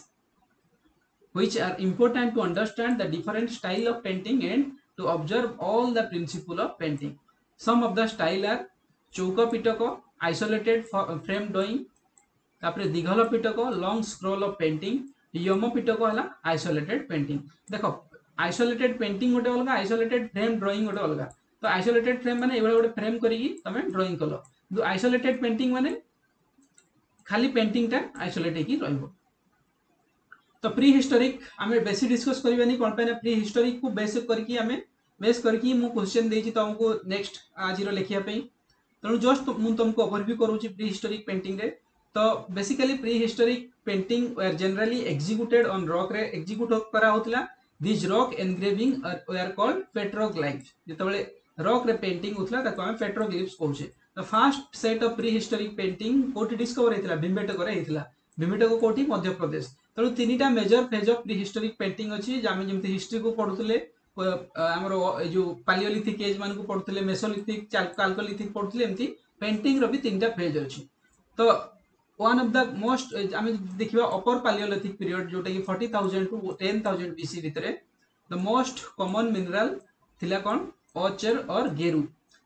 which are important to understand the different style of painting and to observe all the principle of painting. Some of the style are चौका पिटक, isolated frame drawing, तापरे दिघल पिटक, long scroll of painting, यम पिटक हला isolated painting. देखो isolated painting गोटे अलग, आइसोलेटेड फ्रेम ड्राइंग गोटे अलग। तो आइसोलेटेड फ्रेम माने एबे गोटे फ्रेम करिकी तमे ड्राइंग कलो, दु आइसोलेटेड पेंटिंग माने खाली पेंटिंग ता आइसोलेट हेकी रहइबो। तो प्री हिस्टोरिक हमें बेसी डिस्कस करबानी कोन पे प्री हिस्टोरिक को बेस करके हमें बेस करके मु क्वेश्चन देछि तुमको नेक्स्ट आज रो लेखिया पे। तणु जस्ट मु तुमको ओवरव्यू करूची प्री हिस्टोरिक पेंटिंग रे। तो basically prehistoric painting were generally executed on rock रे एग्जीक्यूट करा होतला। This rock engraving were called petroglyphs. जेतबेले रॉक रे पेंटिंग होतला ताको हम पेट्रोग्लिफ्स कहूचे। The first set of prehistoric painting कोठी डिस्कवर हेतला, भीमबेटका रे हेतला। भीमबेटका कोठी मध्य प्रदेश। तणु तीनटा major phase of prehistoric painting अछि जे हम जेमति हिस्ट्री को पढुतले हमरो जो पालियोलिथिक एज मान को पढुतले, मेसोलिथिक चाल्कोलिथिक पढुतले, एमति पेंटिंग रो भी तीनटा फेज अछि। तो one of the most आमे देखिबा अपर पालियोलिथिक पीरियड जोटा कि forty thousand to ten thousand B C भितरे the most common mineral थिला कोन ochre और गेरु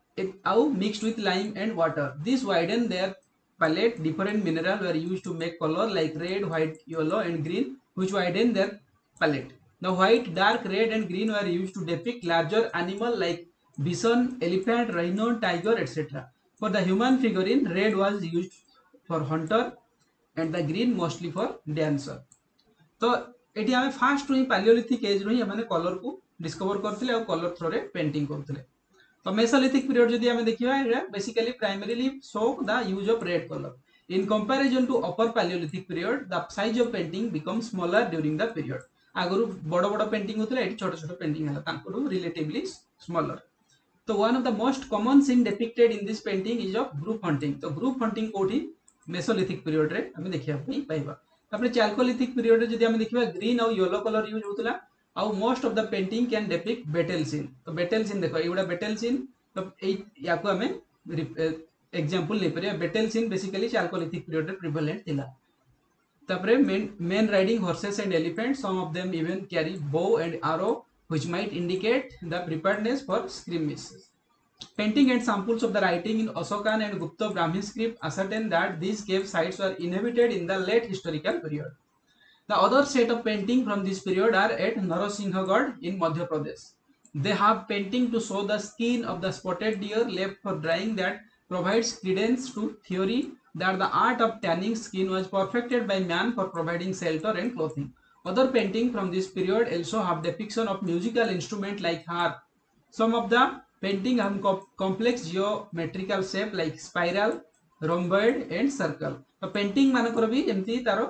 आउ mixed with lime and water. This widen their palette. Different mineral were used to make color like red, white, yellow and green, which widen their palette. The white, dark red and green were used to depict larger animal like bison, elephant, rhino, tiger, et cetera. For the human figurine, red was used for hunter and the green mostly for dancer. तो एटी हमें first रही palaeolithic age रही हमें colour को discover करथिले और colour throw रे पेंटिंग करथिले। तो मेसोलिथिक पीरियड जदी हमें देखिबा एटा basically primarily show the use of red colour in comparison to upper palaeolithic period. The size of painting become smaller during the period. आगरु बड़ बड़ पेंटिंग होतले, एटी छोट छोट पेंटिंग हला तांकरू रिलेटिवली स्मॉलर। तो one of the most common scene depicted in this painting is of group hunting. तो ग्रुप हंटिंग कोठी मेसोलिथिक पीरियड रे हमें देखिया पई पाइबा। तापर चाल्कोलिथिक पीरियड रे जदी हमें देखिबा ग्रीन और येलो कलर यूज होतला और most of the painting can depict battle scene. तो बैटल सीन देखो एगुडा बैटल सीन। तो ए याको हमें एग्जांपल ले परिया। Battle scene basically chalcolithic period रे प्रिवेलेंट थिला। तापर men men riding horses and elephant, some of them even carry bow and arrow which might indicate the preparedness for skirmishes. Painting and samples of the writing in Asokan and Gupta Brahmi script ascertain that these cave sites were inhabited in the late historical period. The other set of paintings from this period are at Narasimhagad in Madhya Pradesh. They have painting to show the skin of the spotted deer left for drying that provides credence to theory that the art of tanning skin was perfected by man for providing shelter and clothing. Other paintings from this period also have depiction of musical instruments like harp. Some of the painting have complex geometrical shape like spiral, rhomboid and circle. तो painting मानकर भी एमती तारो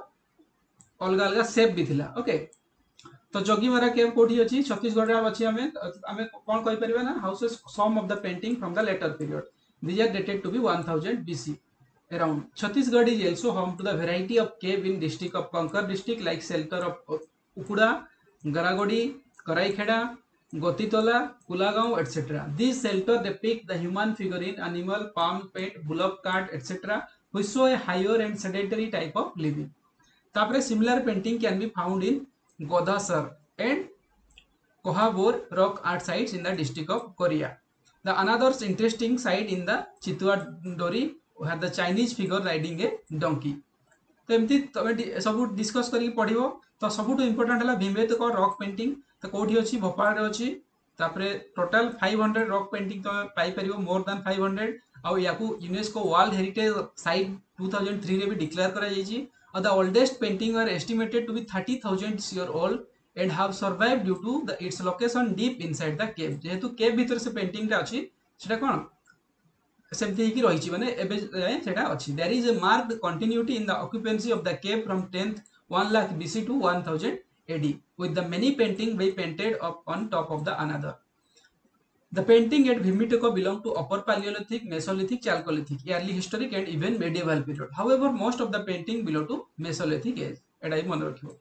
अलग अलग shape भी थिला. Okay, तो जोगीमारा केव कोठी अछि छत्तीसगढ़ रा अछि. हमें हमें कोन कहि परिबा ना houses some of the painting from the later period. These are dated to be one thousand B C around. Chhattisgarh is also home to the variety of cave in district of Konkan district like shelter of Ukuda, Garagodi, Karaikheda, Gotitola, Kulagaon, et cetera. These shelters depict the human figurine, animal, palm, pet, bullock cart, et cetera, which show a higher and sedentary type of living. Tapre similar painting can be found in Godasar and Kohabor rock art sites in the district of Korea. The another interesting site in the Chitwa Dori where the Chinese figure riding a donkey. तो एमती तमे सब discuss करी पढ़िबो. तो सबुठ important है Bhimbetka rock painting. तो कोठी अछि भोपाल रे अछि. तापरे total five hundred rock painting तमे पाई परिबो, मोर देन five hundred. आ याकू UNESCO World Heritage site two thousand three रे भी डिक्लेयर करा जायछि. और the oldest painting are estimated to be thirty thousand year old and have survived due to the its location deep inside the cave. जेहेतु केव भीतर से painting रा अछि सेटा कोन सेमती ही रही माने एबे सेटा अछि. There is a marked continuity in the occupancy of the cave from tenth one lakh B C to one thousand A D with the many painting by painted up on top of the another. The painting at Bhimbetka belong to Upper Paleolithic, Mesolithic, Chalcolithic, early historic and even medieval period. However, most of the painting belong to Mesolithic age. एटा ही मन रखियो.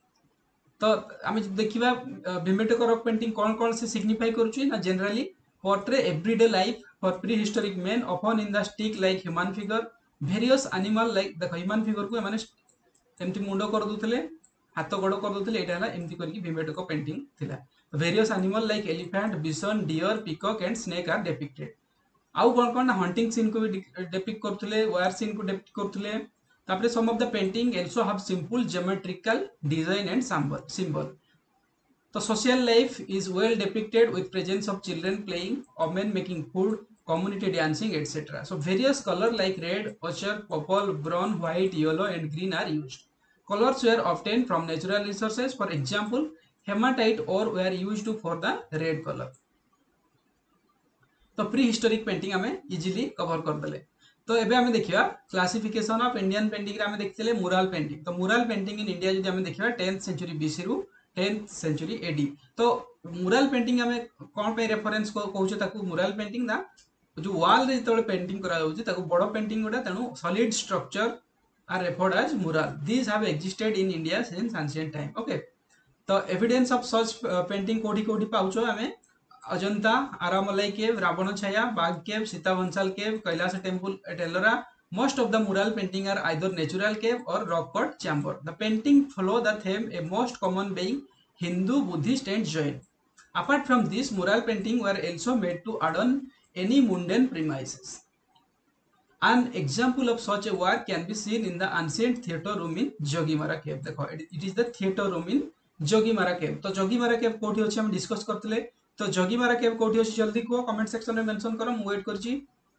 तो आम देखा Bhimbetka rock painting कौन कौन से signify करुच्ची ना generally portray everyday life for prehistoric men often in the stick like human figure, various animal like the human figure को माने एमती मुंडो कर दोथले, हाथ गोड़ कर दोथले. एटा हला एमती करके भीमबेटका पेंटिंग थिला. various animal like elephant, bison, deer, peacock and snake are depicted. आउ कोन कोन हंटिंग सीन को भी डिपिक्ट करथले, वार सीन को डिपिक्ट करथले. तापरे some of the painting also have simple geometrical design and symbol. The social life is well depicted with presence of children playing, women making food, community dancing, et cetera. So various color like red, ochre, purple, brown, white, yellow, and green are used. Colors were obtained from natural resources. For example, hematite ore were used for the red color. तो prehistoric painting हमें easily cover कर देले. तो एबे हमें देखिबा classification of Indian painting रे हमें देखथिले मुराल पेंटिंग. तो मुराल पेंटिंग इन इंडिया जदि हमें देखिबा tenth सेंचुरी बीसी रु tenth सेंचुरी एडी. तो मुराल पेंटिंग हमें कोन पे रेफरेंस को कहउछ ताकू मुराल पेंटिंग ना जो वॉल रे तळे पेंटिंग करा जाउछ ताकू बडो पेंटिंग गोटा तेनु solid structure are referred as mural. These have existed in India since ancient time. Okay, तो एविडेंस ऑफ सच पेंटिंग कोठी कोठी पाउछो हमें Ajanta, Armamalai cave, Ravan Chhaya, Bagh cave, Sittanavasal cave, Kailash temple at Ellora. Most of the mural painting are either natural cave or rock cut chamber. The painting follow the theme a most common being Hindu, Buddhist and Jain. Apart from this, mural painting were also made to adorn any mundane premises. An example of such a work can be seen in the ancient theatre room in Jogimara cave. देखो, it is the theatre room in Jogimara cave. तो Jogimara cave कोठी अछि हम discuss करतले. तो जोगीमारा केव कोठी अछि जल्दी को कमेंट सेक्शन में मेंशन करो, मु वेट करछि.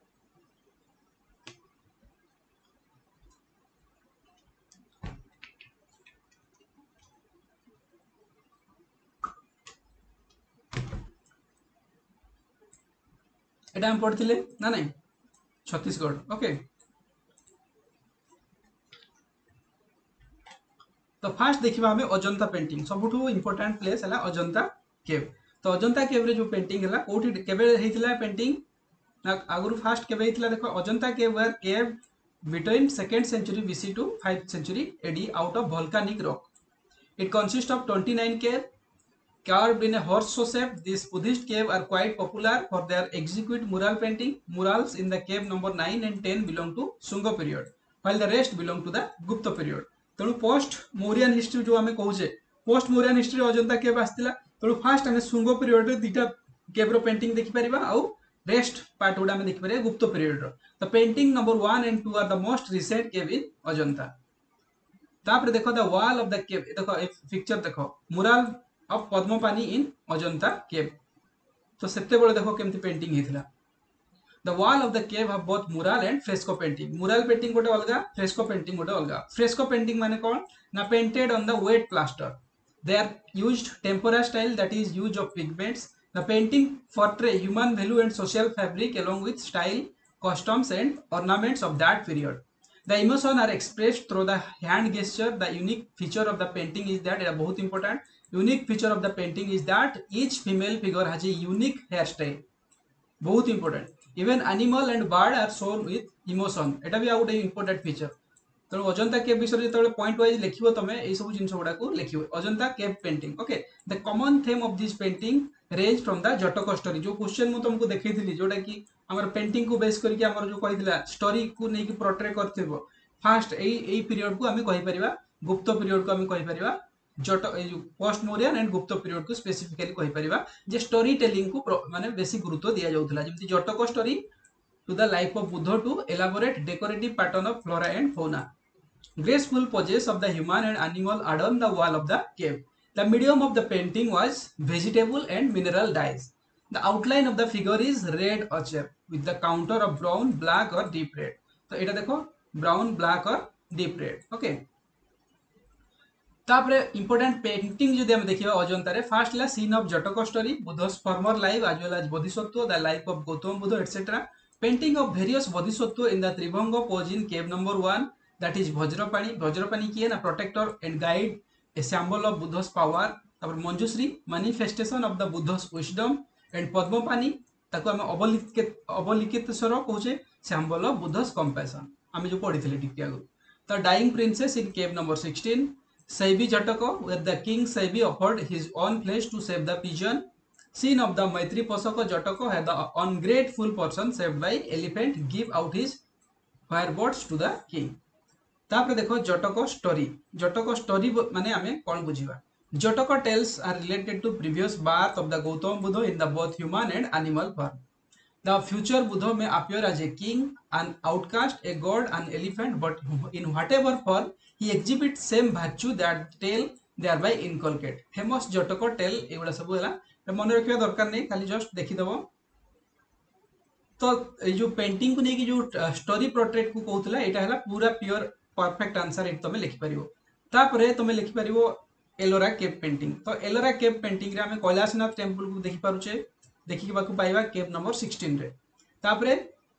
एटा हम पढ़थिले ना नहीं छत्तीसगढ़. ओके, तो फास्ट देखिबा हमें अजंता पेंटिंग. सबुठु इंपोर्टेंट प्लेस हला अजंता केव. तो अजंता केव रे जो पेंटिंग हला कोठी केबे हेतिला पेंटिंग ना आगुरु फास्ट केबे हेतिला. देखो Ajanta cave were cave between second century B C to fifth century A D out of volcanic rock. It consists of twenty-nine caves carved in a horse shape. These Buddhist caves are quite popular for their exquisite mural painting. Murals in the cave number nine and ten belong to Sunga period, while the rest belong to the Gupta period. तेणु post Mauryan history जो आम कहे post Mauryan history Ajanta cave आसला. तो fast आम Shunga period दुईटा केव रो painting देखि परिबा आउ रेस्ट पार्ट गुडा देखि परिबा गुप्त पीरियड रो। तो painting number one and two are the most recent cave in Ajanta. तापर देखो the wall of the cave, देखो एक पिक्चर देखो mural of Padmapani in Ajanta cave. तो सेते बेले देखो केमती पेंटिंग हेथिला। The wall of the cave have both mural and fresco painting. Mural painting गोटे अलगा, fresco painting गोटे अलगा। Fresco painting माने कौन ना painted on the wet plaster. They are used tempera style, that is use of pigments. The painting portray human value and social fabric along with style, costumes and ornaments of that period. The emotion are expressed through the hand gesture. The unique feature of the painting is that, it is बहुत important, unique feature of the painting is that each female figure has a unique hairstyle. बहुत important, even animal and bird are shown with emotion, एटा भी आ गोटे important feature. तेणु अजंता केव विषय जो point wise लिखिबो तमे ए सब जिंस गुडा को लिखिबो Ajanta cave painting. Okay, the common theme of this painting range from the Jataka story. जो क्वेश्चन मु तुमको देखैथिली जोटा कि हमर पेंटिंग को बेस करके हमर जो कहितला स्टोरी को नै कि पोर्ट्रे करथिबो, फास्ट एई एई पीरियड को हमें कहि परिबा गुप्त पीरियड को हमें कहि परिबा जट post Mauryan and Gupta period को स्पेसिफिकली कहि परिबा जे स्टोरी टेलिंग को माने बेसी गुरुत्व दिया जाउथला। जेमति Jataka story to the life of Buddha to elaborate decorative pattern of flora and fauna. Graceful poses of the human and animal adorn the wall of the cave. The medium of the painting was vegetable and mineral dyes. The outline of the figure is red ochre with the counter of brown, black or deep red. तो एटा देखो brown, black और deep red. Okay. तापरे important painting जदि हम देखिबा अजंता रे, first ला scene of Jataka story, Buddha's former life as well as Bodhisattva, the life of Gautam Buddha etcetera. Painting of various Bodhisattva in the Tribhanga pose in cave number one, that is Vajrapani. Vajrapani किए ना protector and guide, a symbol of Buddha's power. तापर Manjushri manifestation of the Buddha's wisdom and Padmapani ताको हम अवलिखित अवलिखित स्वर कहूचे symbol of Buddha's compassion, हम जो पढ़िथिले टिके आगु। तो dying princess in cave number sixteen, Saibi Jataka, where the king Saibi offered his own flesh to save the pigeon. Scene of the Maitri Pasaka Jataka, had the ungrateful person saved by elephant give out his fireboards to the king. तापर देखो जटक story. जटक story माने हमें कौन बुझिबा। Jataka tales are related to previous birth of the Gautam Buddha in the both human and animal form. The future Buddha may appear as a king, an outcast, a god, an elephant, but in whatever form he exhibits same virtue that tale thereby inculcate. Famous Jataka tale एगुड़ा सब है मन रखा दरकार नहीं, खाली just देखीदेव। तो जो पेंटिंग को लेकिन जो स्टोरी पोर्ट्रेट को कहूला यहाँ है पूरा प्योर परफेक्ट आंसर ये तुम लिखिपर। तापर तुम लिखिपर एलोरा केव पेंटिंग। तो एलोरा केव पेंटिंग रे आम कैलाशनाथ टेम्पल को देखिपारे, देखा पाइबा केव नंबर सिक्सटीन रे। तापरे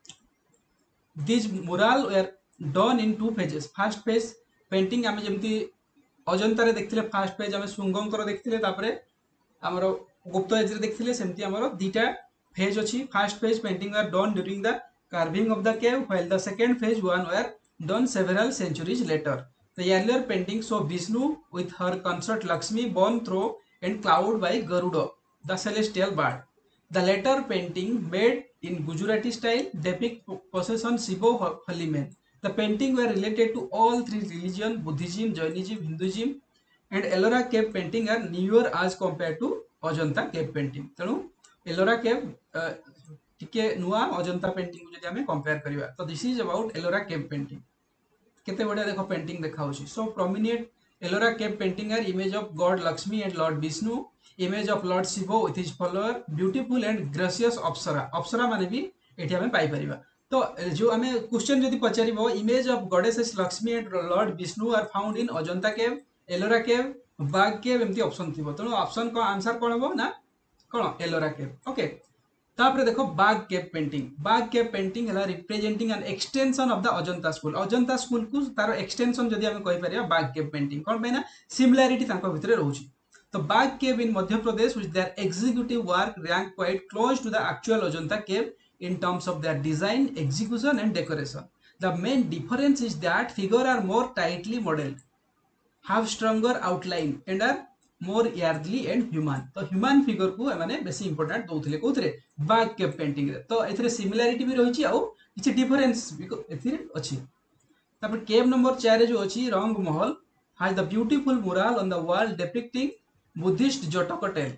this mural were done in two phases. First phase painting आम जमी अजंता रे देखथिले, फास्ट पेज आम शुंगंकर देखथिले, तापरे आमर गुप्त एज रे देखथिले, सेमती आमर दीटा फेज अछि। First phase painting are done during the carving of the cave, while the second phase one were done several centuries later. The earlier painting show Vishnu with her consort Lakshmi borne through and cloud by Garuda, the celestial bird. The latter painting, made in Gujarati style, depict possession Shiva holy men. The painting were related to all three religions, Buddhism, Jainism, Hinduism, and Ellora cave painting are newer as compared to Ajanta cave painting. तेणु Ellora cave टिके नुआ Ajanta painting को जदि हमें compare करिवा, तो this is about Ellora cave painting. केते बढ़िया देखो पेंटिंग देखाउछि। So prominent Ellora cave painting are image of god Lakshmi and lord Vishnu, image of lord Shiva with his follower, beautiful and gracious apsara. Apsara माने भी एठी हमें पाई परिबा। तो जो हमें क्वेश्चन जदि पचारिबो image of goddesses Lakshmi and lord Vishnu are found in Ajanta cave, Ellora cave, Bagh cave, एमती ऑप्शन थिबो। तेणु ऑप्शन को आंसर कोन हो ना कोन एलोरा केव। ओके, तापर देखो Bagh cave painting. Bagh cave painting है representing an extension of the Ajanta school. Ajanta school को तार एक्सटेंशन जदि हम कहि परिया बाग केव पेंटिंग कोन पे ना सिमिलरिटी तांको भितरे रहउची। तो Bagh cave in Madhya Pradesh which there executive work rank quite close to the actual Ajanta cave in terms of their design, execution and decoration. The main difference is that figure are more tightly modeled, have stronger outline and are more earthly and human. तो human figure को माने बेसी important दोथले कोथरे बाग cave painting रे। तो एथरे similarity भी रहिछि आ किछि difference भी एथिरे अछि। तापर केव नंबर चार जो अछि रंग महल has the beautiful mural on the wall depicting Buddhist Jataka tale.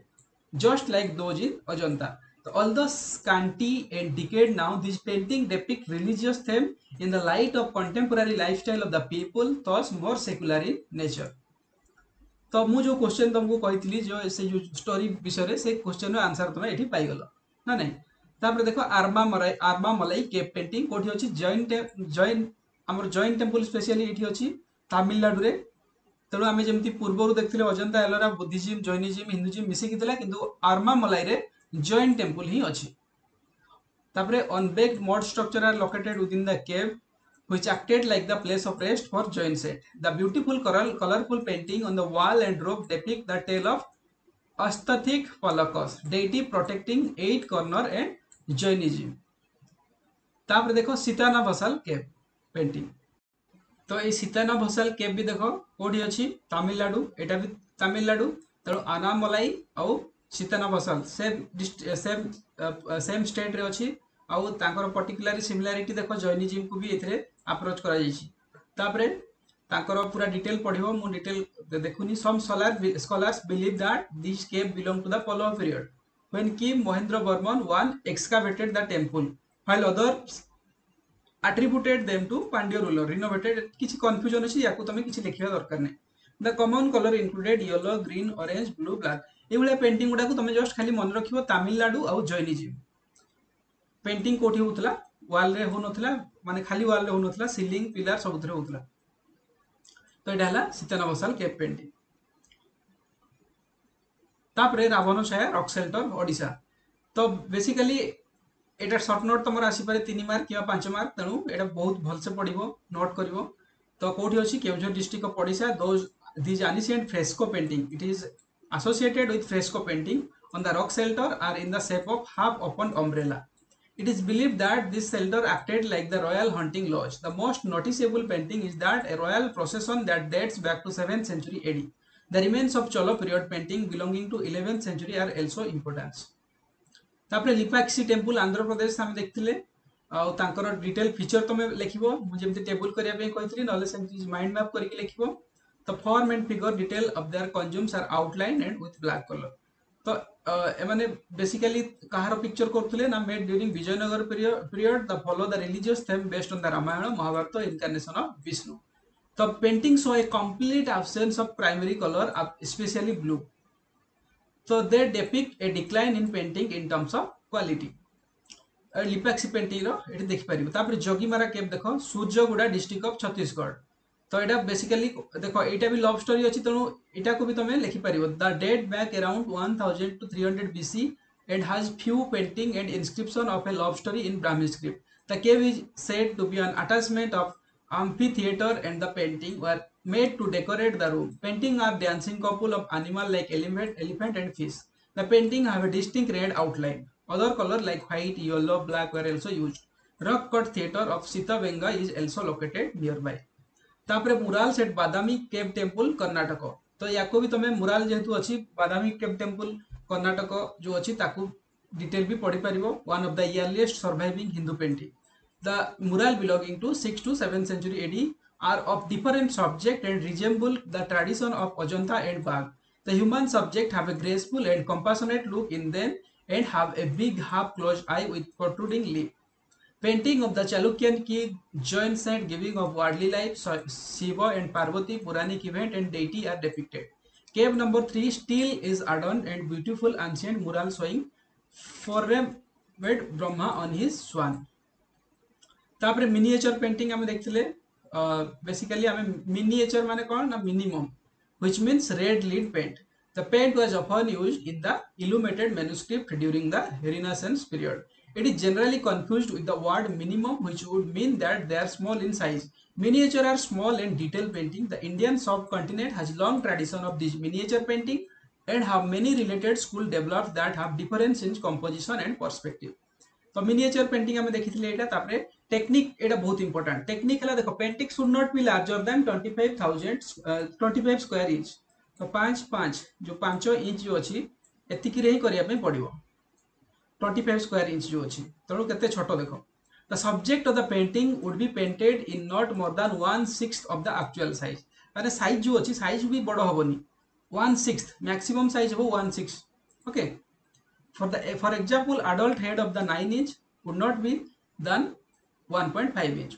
just like those in Ajanta. So although scanty and decayed now, this painting depict religious theme in the light of contemporary lifestyle of the people, thus more secular in nature. तो मु जो question तुमको कही जो से जो story विषय से क्वेश्चन आंसर तुम ये पाइगल ना नहीं तापर देखो आर्मा मलाई आर्मा मलाई केव पेंटिंग कोठी अछि जैन जैन हमर जैन टेम्पल स्पेशली एठी अछि तमिलनाडु रे तेणु आम जमी पूर्वर देखते Ajanta Ellora Buddhism Jainism Hinduism मिसिकी किंतु आर्मा मलाई रे जैन टेम्पल ही अच्छी तापरे unbaked mud structure are located within the cave which acted like the place of rest for Jain set. The beautiful color, colorful painting on the wall and roof depict the tale of Astathik Palakos, deity protecting eight corner and Jainism. तापर देखो सीताना भसाल cave painting तो ये सीताना भसाल केव भी देखो कोठी अछि तमिलनाडु एटा भी तमिलनाडु तेणु आनामलाई आउ Sittanavasal same same same state रे अछि आउ तांकर पर्टिकुलर सिमिलारिटी देखो जैनिज्म को भी एथरे अप्रोच करा जायछि तापरे तांकर पूरा डिटेल पढिबो मु डिटेल देखुनी some scholar scholars believe that this cave belong to the Pallava period when king Mahendra Varman one excavated the temple while others attributed them to Pandya ruler renovated किछि कंफ्यूजन अछि याकू तमे किछि लिखिबा दरकार नै the common colour included yellow green orange blue black एबुला painting गुडा को तमे जस्ट खाली मन रखिबो तमिलनाडु आ जैनिज्म पेंटिंग कोठी होतला वॉल रे होनथला माने खाली वॉल रे होनथला सीलिंग पिलर सबुथरे होतला तो एटा हला सीताना भसाल केव पेंटिंग तापरे रावण शाया रॉक शेल्टर ओडिसा तो बेसिकली एटा शॉर्ट नोट तमर आसी पारे तीन मार्क किबा पाँच मार्क तेणु एटा बहुत भल से पढिबो नोट करिवो तो कोठी अछि Keonjhar district of Odisha those this ancient fresco painting it is associated with fresco painting on the rock shelter are in the shape of half opened umbrella. It is believed that this shelter acted like the royal hunting lodge. The most noticeable painting is that a royal procession that dates back to seventh century A D. The remains of Cholo period painting belonging to eleventh century are also important. तापरे Lepakshi temple Andhra Pradesh हम देखथिले आ तांकर detail feature तमे लिखिबो मु जेमति table करिया पे कहितली नले सेमति mind map करके लिखिबो the form and figure detail of their consumes are outlined and with black color तो एमाने बेसिकली कहार पिक्चर करथले ना made during Vijayanagar period period the follow the religious theme based on the Ramayana Mahabharata incarnation of Vishnu तो painting show a complete absence of primary colour specially blue so they depict a decline in painting in terms of quality Lepakshi painting रो एठी देखि परिबो तापर जोगीमारा केव देखो सूर्यगुड़ा district of Chhattisgarh तो एटा basically देखो एटा भी love story अछि तनो एटा को भी तमे लिखि परिबो the date back around one thousand to three hundred B C and has few painting and inscription of a love story in Brahmi script the cave is said to be an attachment of amphitheater and the painting were made to decorate the room painting are dancing couple of animal like elephant elephant and fish the painting have a distinct red outline other color like white yellow black were also used rock cut theater of Sitavenga is also located nearby तापरे mural set Badami cave temple Karnataka तो याको भी तमे mural जेहेतु अछि बादामी cave temple Karnataka जो अछि ताकू डिटेल भी पढि परिबो one of the earliest surviving Hindu painting the mural belonging to sixth to seventh century A D are of different subject and resemble the tradition of Ajanta and Bagh the human subject have a graceful and compassionate look in them and have a big half closed eye with protruding lip painting of the Chalukyan king Jain saint giving of worldly life Shiva and Parvati Puranic event and deity are depicted. Cave number three still is adorned and beautiful ancient mural showing forehead Brahma on his swan. तापरे miniature painting हमें देखथिले basically हमें miniature माने कोन ना minimum which means red lead paint. The paint was often used in the illuminated manuscript during the Renaissance period. It is generally confused with the word minimum which would mean that they are small in size. Miniature are small and detailed painting. The Indian subcontinent has long tradition of this miniature painting and have many related school developed that have difference in composition and perspective. तो miniature painting हमें देखिथिले एटा तापरे technique एटा बहुत important technique हला देखो painting should not be larger than twenty-five thousand twenty-five square inch तो पाँच पाँच जो पाँच इंच जो अछि एतिकी रे ही करिया पे पड़िबो twenty-five स्क्वायर इंच जो अछि तणो केते छोटो देखो the subject of the painting would be painted in not more than one sixth of the actual size माने साइज जो अछि साइज भी बडो होबनी one sixth मैक्सिमम साइज हो one sixth Okay, for the for example, adult head of the nine inch would not be than one point five inch.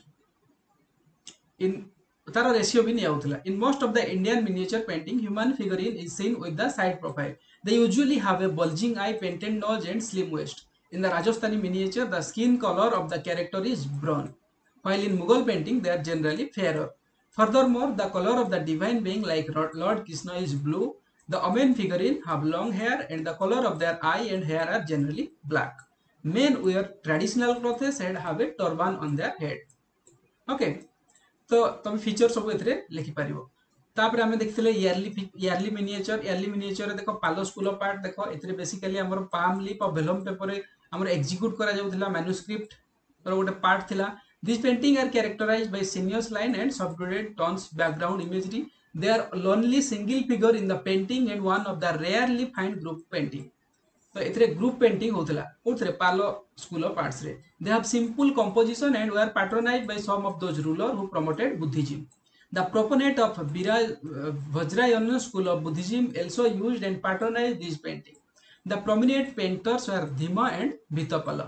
In तार ratio भी नहीं in most of the Indian miniature painting, human figurine is seen with the side profile. They usually have a bulging eye, painted nose and slim waist. In the Rajasthani miniature, the skin color of the character is brown, while in Mughal painting they are generally fairer. Furthermore, the color of the divine being like Lord Krishna is blue. The Amen figurine have long hair and the color of their eye and hair are generally black. Men wear traditional clothes and have a turban on their head. Okay. तो तुम feature सब एथरे लिखि पारिबो तापर हमें देखथिले early early miniature early miniature देखो Pala school of art देखो एथरे बेसिकली हमर पाम लीफ और वेलम पेपर रे हमर एग्जीक्यूट करा जाउथिला मैन्युस्क्रिप्ट रो गोटे पार्ट थिला this painting are characterized by seniors line and subgraded tones background imagery they are lonely single figure in the painting and one of the rarely find group painting तो एथरे group painting होतला कोथरे पालो school of arts रे they have simple composition and were patronized by some of those ruler who promoted Buddhism the proponent of विराज Vajrayana school of Buddhism also used and patronized this painting. The prominent painters were Dhima and Bhitapala.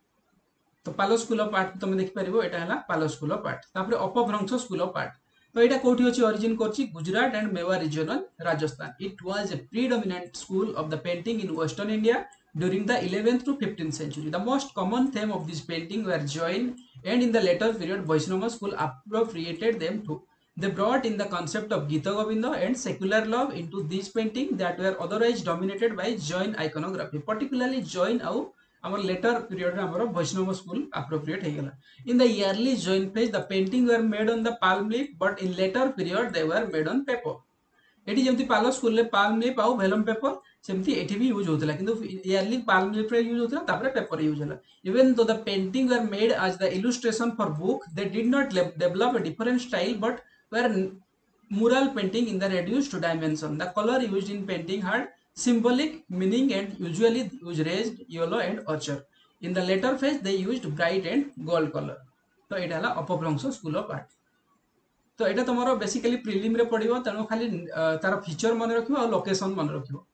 तो पालो school of art तुम देखि परिबो एटा हला पालो school of art तापर अपभ्रंश school of art तो एटा कोठी अछि ओरिजिन करछि Gujarat and Mewar region Rajasthan it was a predominant school of the painting in western India during the eleventh to fifteenth century. The most common theme of this painting were Jain and in the later period Vaishnava school appropriated them too. They brought in the concept of Gita Govinda and secular love into these paintings that were otherwise dominated by Jain iconography, particularly Jain au our later period our Vaishnava school appropriate ହେଇଗଲା. In the early Jain phase, the painting were made on the palm leaf, but in later period they were made on paper. एटी जेमती Pala school ले palm leaf आउ vellum paper सेमती एटी भी use होतला किंतु early palm leaf रे यूज होतला तापरे पेपर यूज होला. Even though the painting were made as the illustration for book, they did not develop a different style but were mural painting in the reduced dimension. The color used in painting had symbolic meaning and usually used red, yellow and ochre. In the later phase they used bright and gold color. तो एटा हला अपभ्रंश school of art. तो एटा तमरो basically prelim रे पडिबो तनो खाली तार feature मन रखिबो आ location मन रखिबो.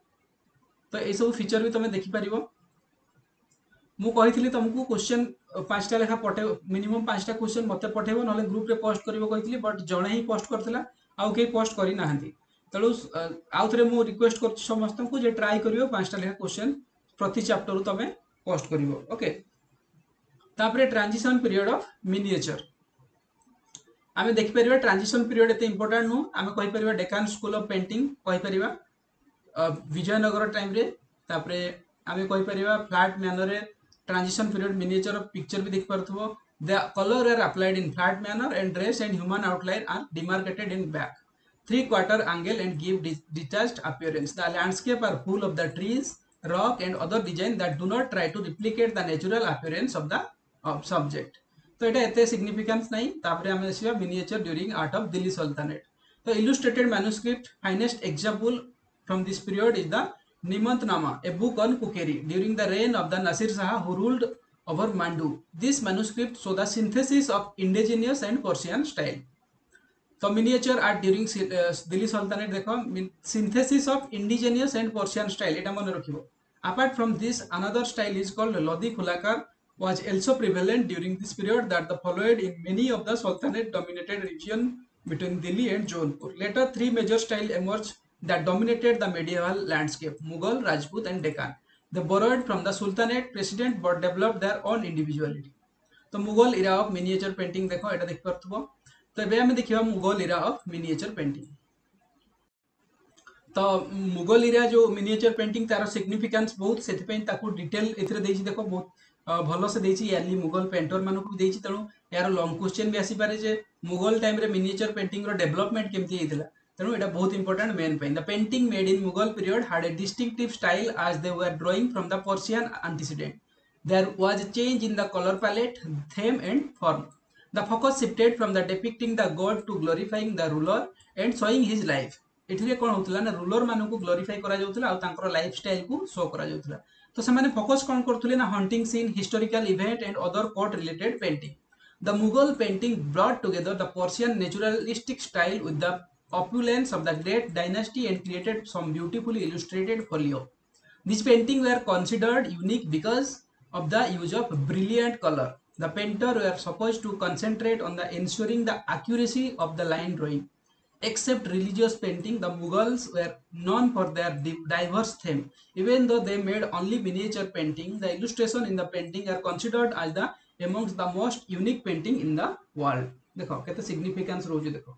तो ए सब फीचर भी तमे देखि परिबो. मु कहिथिली तुमको क्वेश्चन पांचटा लेखा पठे मिनिमम पांचटा क्वेश्चन मते पठेबो नले ग्रुप रे पोस्ट करिवो कहिथिली बट जणे ही पोस्ट करथिला आउ के पोस्ट करी नाहंती. तेणु आउ थे मुझे रिक्वेस्ट कर समस्त को जे ट्राई करियो पांचटा लेखा क्वेश्चन प्रति चैप्टर तमे पोस्ट करिवो. ओके तापरे ट्रांजिशन पीरियड ऑफ मिनिएचर आमे देखि परिबा. ट्रांजिशन पीरियड एते इंपोर्टेंट नु आमे कहि परिबा डेकान स्कूल ऑफ पेंटिंग कहि परिबा विजयनगर टाइम रे. तापरे आमे कहि परिबा फ्लैट मैनर रे transition period miniature of picture भी देख परथबो. The colour are applied in flat manner and dress and human outline are demarcated in back three quarter angle and give detached appearance. The landscape are full of the trees, rock and other design that do not try to replicate the natural appearance of the of subject. तो एटा एते significance नहीं. तापरे हमें आसीबा miniature during art of Delhi Sultanate. तो illustrated manuscript finest example from this period is the Nimatnama, a book on cookery during the reign of the Nasir Shah who ruled over Mandu. This manuscript show the synthesis of indigenous and Persian style. तो miniature art during Delhi Sultanate देखो synthesis of indigenous and Persian style एटा मन रखिबो. Apart from this another style is called Lodi Kulahdar was also prevalent during this period that the followed in many of the sultanate dominated region between Delhi and Jaunpur. Later three major styles emerged that dominated the medieval landscape: Mughal, Rajput and Deccan. They borrowed from the sultanate president but developed their own individuality. तो Mughal era of miniature painting देखो एटा देख परथबो. तो एबे हम देखिबा Mughal era of miniature painting. तो मुगल इरा जो मिनिएचर पेंटिंग तार सिग्निफिकेंस बहुत सेति पे ताकू डिटेल एथरे देछि देखो बहुत भलो से देछि. यारली मुगल पेंटर मानको भी देछि. तणो यार लॉन्ग क्वेश्चन भी आसी पारे जे मुगल टाइम रे मिनिएचर पेंटिंग रो डेवलपमेंट केमती हेतिला. तणो एटा बहुत इंपोर्टेंट मेन पे. The painting made in Mughal period had a distinctive style as they were drawing from the Persian antecedent. There was a change in the color palette, theme and form. The focus shifted from the depicting the god to glorifying the ruler and showing his life. एथिरे कोन होतला ना ruler मानको को glorify करा जाउतला आ तांकर lifestyle को show करा जाउतला. तो से माने फोकस कोन करथुले ना hunting scene, historical event and other court related painting. The Mughal painting brought together the Persian naturalistic style with the opulence of the great dynasty and created some beautifully illustrated folio. These paintings were considered unique because of the use of brilliant color. The painter were supposed to concentrate on the ensuring the accuracy of the line drawing. Except religious painting, the Mughals were known for their diverse theme. Even though they made only miniature painting, the illustration in the painting are considered as the amongst the most unique painting in the world. देखो केते significance रोज देखो.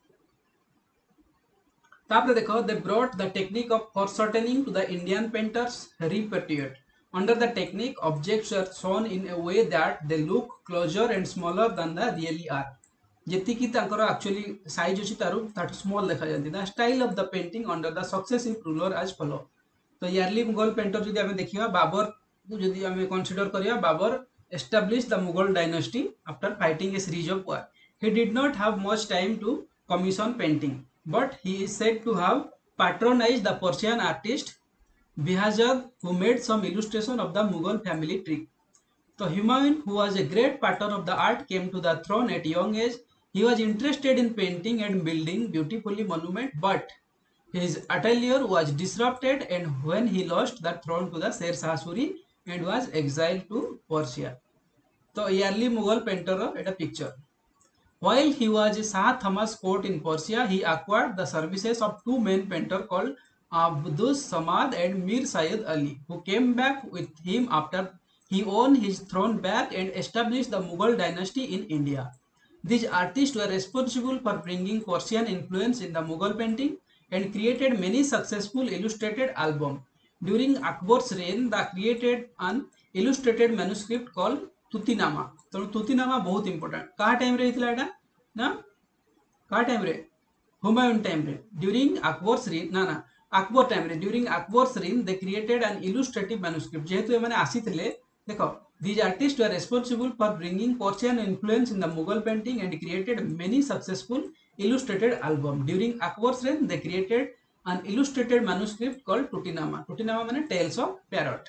तापर देखो they brought the technique of foreshortening to the Indian painters repertoire. Under the technique, objects are shown in a way that they look closer and smaller than they really are. ଯେତିକି ତାଙ୍କର actually size ଅଛି ତାରୁ ତାଠୁ small ଦେଖାଯାନ୍ତି. The style of the painting under the successive ruler as follow. The early Mughal painter ଯଦି ଆମେ ଦେଖିବା ବାବରକୁ ଯଦି ଆମେ କନସିଡର କରିବା Babur established the Mughal dynasty after fighting a series of war. He did not have much time to commission painting, but he is said to have patronized the Persian artist Behzad, who made some illustration of the Mughal family tree. So Humayun, who was a great patron of the art, came to the throne at young age. He was interested in painting and building beautifully monument, but his atelier was disrupted, and when he lost the throne to the Sher Shah Suri and was exiled to Persia. So early Mughal painter at a picture. While he was a Shah Thomas court in Persia, he acquired the services of two men painters called Abdus Samad and Mir Syed Ali, who came back with him after he won his throne back and established the Mughal dynasty in India. These artists were responsible for bringing Persian influence in the Mughal painting and created many successful illustrated albums. During Akbar's reign, they created an illustrated manuscript called Tutinama. So Tutinama बहुत important. कहाँ time रे इतला एटा ना कहाँ time रे Humayun time रे during Akbar's reign ना ना Akbar टाइम रे during Akbar's reign they created an illustrative manuscript. जेहेतु ये माने आसी थिले देखो these artists were responsible for bringing Persian influence in the Mughal painting and created many successful illustrated albums. During Akbar's reign, they created an illustrated manuscript called Tutinama. Tutinama means Tales of Parrot.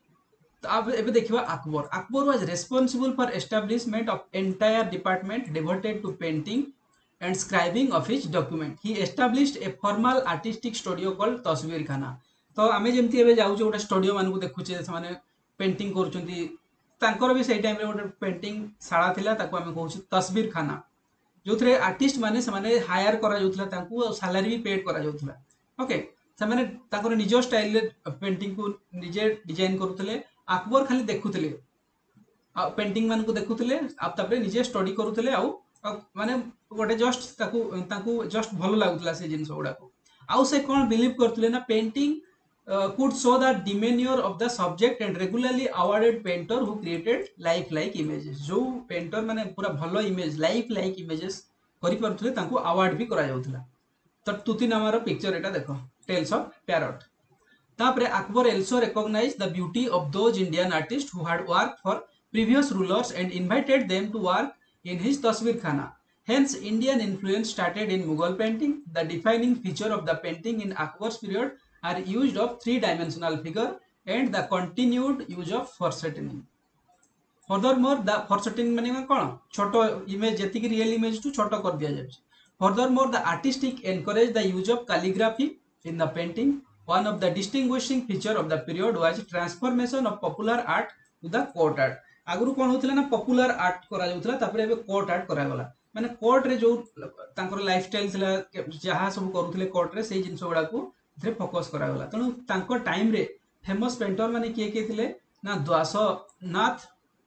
तो अब एबे देखिबा Akbar. Akbar was responsible for establishment of entire department devoted to painting and scribing of his document. He established a formal artistic studio called Tasvir Khana. तो आमे जेमती एबे जाउचे गोटे studio मानकु देखुचे से माने पेंटिंग करूचंती तांकर भी सेई टाइम रे गोटे पेंटिंग शाळा थिला ताको आमे कहूची तस्वीर खाना जो थरे आर्टिस्ट माने से माने हायर करा जाउथला तांकु सैलरी भी पेड करा जाउथला ओके से माने ताकर निजो स्टाइल रे पेंटिंग को निजे डिजाइन करूथले अकबर खाली देखुथले आ पेंटिंग मान को देखुथले आप तापरे निजे स्टडी करूथले आ माने गोटे जस्ट ताकु ताकु जस्ट भलो लागुथला से जिंस गुडा को आ से कोन बिलीव करथले ना painting Uh, could show the demeanor of the subject and regularly awarded painter who created life-like images. जो painter माने पूरा भलो image life-like images करी परथुले तांको award भी करा जाउथला. तो तुतिनामा रो पिक्चर एटा देखो Tales of Parrot. तापरे Akbar also recognized the beauty of those Indian artists who had worked for previous rulers and invited them to work in his Tasvir Khana. Hence, Indian influence started in Mughal painting. The defining feature of the painting in Akbar's period are used of three-dimensional figure and the continued use of foreshortening. Furthermore, the foreshortening meaning कौन छोटो image जेती की real image to छोटो कर दिया जाए. Furthermore, the artistic encouraged the use of calligraphy in the painting. One of the distinguishing feature of the period was transformation of popular art to the court art. आगुरु कौन होतिला ना popular art करा जाउथला तापरे एबे court art करा गला. माने court रे जो तांकर लाइफस्टाइल थिला जहा सब करूथले कोर्ट रे सेही जिंस गुडा को थे फोकस करा गला तणु तांको टाइम रे फेमस पेंटर माने किए किए थिले ना द्वासनाथ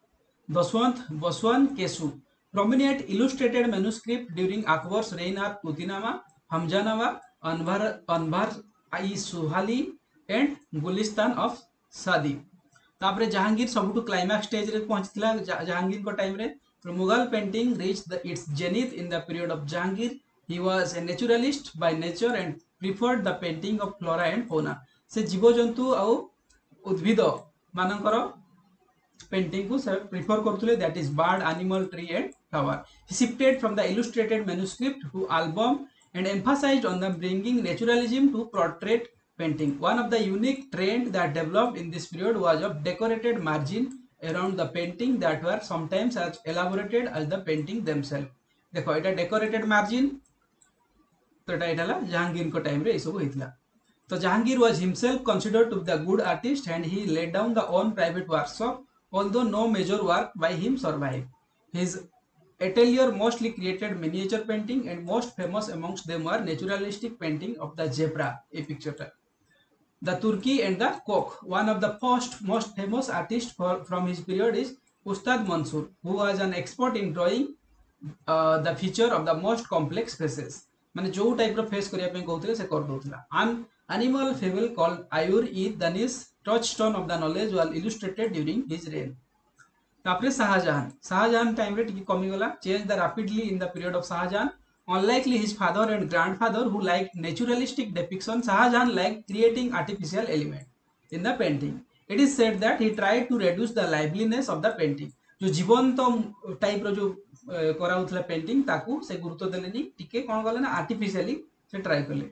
दशवंत बसवन केसु prominent illustrated manuscript during Akbar's reign are Tutinama, Hamzanawa, Anvar Anvar I Suhali and Gulistan of Sadi. तापरे जहांगीर सबुटु क्लाइमैक्स स्टेज रे पहुंचतिला जहांगीर को टाइम रे Mughal painting reached the, its zenith in the period of Jahangir. He was a naturalist by nature and preferred the painting of flora and fauna. से जीव जंतु आउ उद्भिद मानकर painting को से प्रिफर करथुले that is bird, animal, tree and flower. He shifted from the illustrated manuscript to album and emphasized on the bringing naturalism to portrait painting. One of the unique trend that developed in this period was of decorated margin around the painting that were sometimes as elaborated as the painting themselves. देखो एटा decorated margin तो एटा एटाला जहांगीर को time रे ए सब होइतला. तो Jahangir was himself considered to be the good artist and he laid down the own private workshop, although no major work by him survived. His atelier mostly created miniature painting and most famous amongst them were naturalistic painting of the zebra, a picture. The Turkey and the Cock. One of the first most famous artists for, from his period is Ustad Mansur, who was an expert in drawing uh, the feature of the most complex faces. माने जो type रो face करिया पे कहउतले से कर दोतला. An animal fable called Ayur e Danish touchstone of the knowledge was illustrated during his reign. तापरे Shahjahan Shahjahan time रे टिकी कमी गला change the rapidly in the period of Shahjahan. Unlikely his father and grandfather who liked naturalistic depiction, Shahjahan liked creating artificial element in the painting. It is said that he tried to reduce the liveliness of the painting. जो जीवंत type रो जो कराउथला painting ताकू से गुरुत्व देलेनी टिके कोन गले ना artificially से ट्राई करले.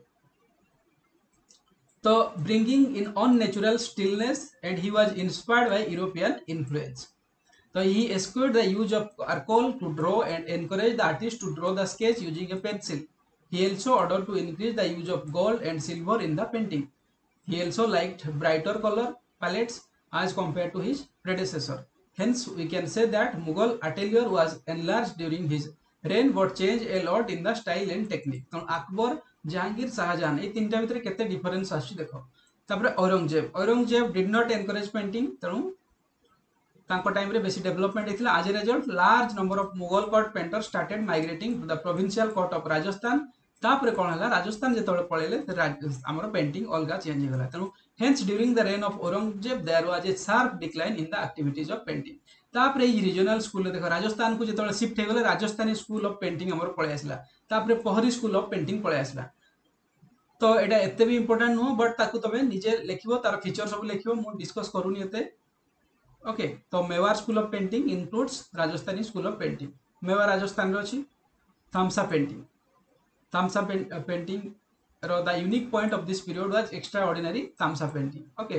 तो bringing in unnatural stillness and he was inspired by European influence. So he eschewed the use of charcoal to draw and encouraged the artist to draw the sketch using a pencil. He also ordered to increase the use of gold and silver in the painting. He also liked brighter color palettes as compared to his predecessor. Hence, we can say that Mughal atelier was enlarged during his reign but changed a lot in the style and technique. तो अकबर, जहांगीर, शाहजहां ये तीनटा भितर केते difference आछि देखो. तापरे Aurangzeb Aurangzeb did not encourage painting. तेणु तांको टाइम रे बेसी डेवलपमेंट हेतिला. As a result large number of Mughal court painter started migrating to the provincial court of Rajasthan. तापरे कोन हला राजस्थान जेतोळे पळेले हमर पेंटिंग अलगा चेंज हेगला. तेणु hence during the reign of Aurangzeb there was a sharp decline in the activities of painting. तापरे ई regional school देखो राजस्थान को जेतोळे शिफ्ट हेगले राजस्थानी स्कूल ऑफ पेंटिंग हमर पळे आसला. तापरे पहरी स्कूल ऑफ पेंटिंग पळे आसला. तो एटा एते भी इंपोर्टेंट नो बट ताकू तबे निजे लेखिबो तार फीचर सब लेखिबो मु डिस्कस करूनी एते. ओके तो Mewar school of painting includes Rajasthani school of painting. Mewar Rajasthan रो अछि. थामसा पेंटिंग थामसा पेंटिंग रो the unique point of this period was extraordinary थामसा पेंटिंग. ओके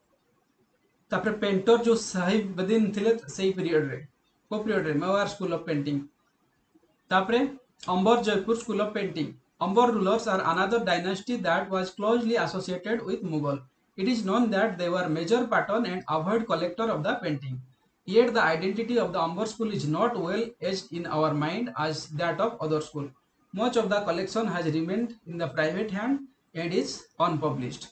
तापर पेंटर जो साहिबउद्दीन थिले सेही पीरियड रे को पीरियड रे मेवाड़ स्कूल ऑफ पेंटिंग. तापर Amber Jaipur school of painting. Amber rulers are another dynasty that was closely associated with Mughal. It is known that they were major patron and avid collector of the painting. Yet the identity of the Amber school is not well etched in our mind as that of other school. Much of the collection has remained in the private hand and is unpublished.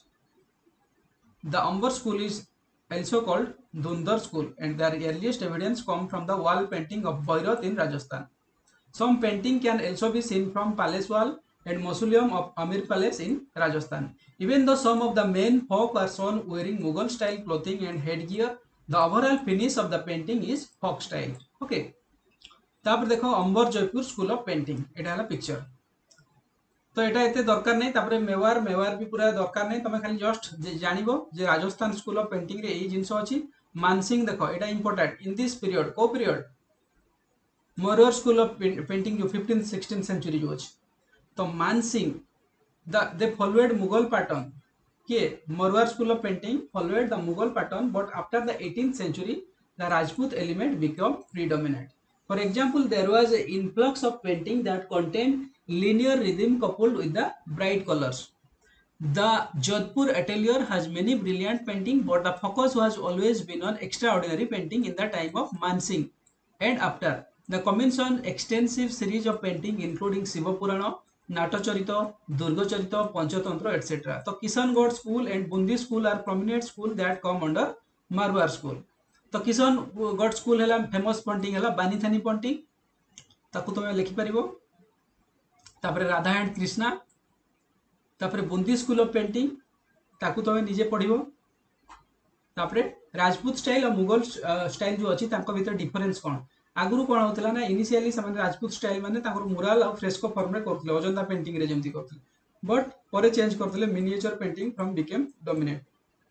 The Amber school is also called Dhundar school and their earliest evidence come from the wall painting of Bairat in Rajasthan. Some painting can also be seen from palace wall and mausoleum of Amir Palace in Rajasthan. Even though some of the main folk are shown wearing Mughal style clothing and headgear, the overall finish of the painting is folk style. Okay. तापर देखो Amber Jaipur school of painting एटा हला picture. तो एटा एते दरकार नै. तापर मेवार मेवार भी पूरा दरकार नै. तमे खाली जस्ट जानिबो जे राजस्थान स्कूल ऑफ पेंटिंग रे एई जिंस अछि. मानसिंग देखो एटा इंपोर्टेंट इन दिस पीरियड को period Marwar school of painting जो फिफ्टींथ सिक्सटींथ सेंचुरी जो अछि. तो Mansingh the they followed Mughal pattern. के Marwar school of painting followed the Mughal pattern, but after the eighteenth century the Rajput element became predominant. For example, there was an influx of painting that contained linear rhythm coupled with the bright colors. The Jodhpur atelier has many brilliant painting, but the focus was always been on extraordinary painting in the time of Mansingh and after. The commission extensive series of painting including Shiva Purana, Natcharit, Durgcharit, Panchatantra et cetera. तो Kishangarh school and Bundi school are prominent school that come under Marwar school. तो Kishangarh school है famous painting है Banithani painting ताकू तुम लिखि परिबो. तापर Radha and Krishna. तापर Bundi school of painting ताकू तुम निजे पढ़िबो. तापर राजपूत स्टाइल और मुगल स्टाइल जो अछि तांको भीतर डिफरेंस कोन. आगुरु कोन होतला ना इनिशियली समान राजपूत स्टाइल माने ताकर मुराल और फ्रेस्को फॉर्म रे करथले अजंता पेंटिंग रे जेमति करथले. बट परे चेंज करथले miniature painting from became dominant.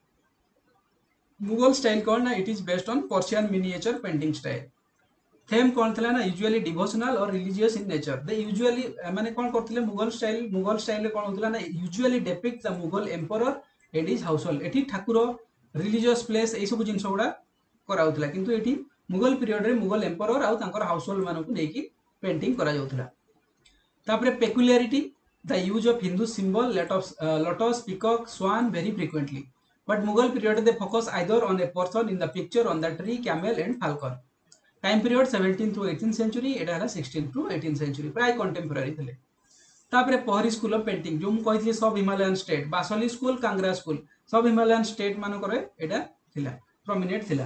Mughal style कोन ना it is based on Persian miniature painting style. Them कोन थला ना यूजुअली डिवोशनल और religious in nature. They usually माने कोन करथले मुगल स्टाइल मुगल स्टाइल रे कोन होतला ना usually depict the Mughal emperor and his household. एठी ठाकुर रिलीजियस प्लेस ए सब जिंस गुडा कराउतला. किंतु एठी मुगल पीरियड रे मुगल एम्परर आउ तांकर हाउसहोल्ड मानकु नेकी पेंटिंग करा जाउतला. तापरे पेकुलियरिटी the use of Hindu symbol, lotus, uh, lotus, peacock, swan very frequently. But Mughal period they focus either on a person in the picture, on the tree, camel and falcon. Time period seventeenth to eighteenth century, एटा है sixteenth to eighteenth century, प्राय contemporary थे. तापरे पहरी school of painting जो मु कहितली सब Himalayan state, Basohli school, Kangra school, सब हिमालयन स्टेट मान करे एटा थिला, प्रोमिनेंट थिला.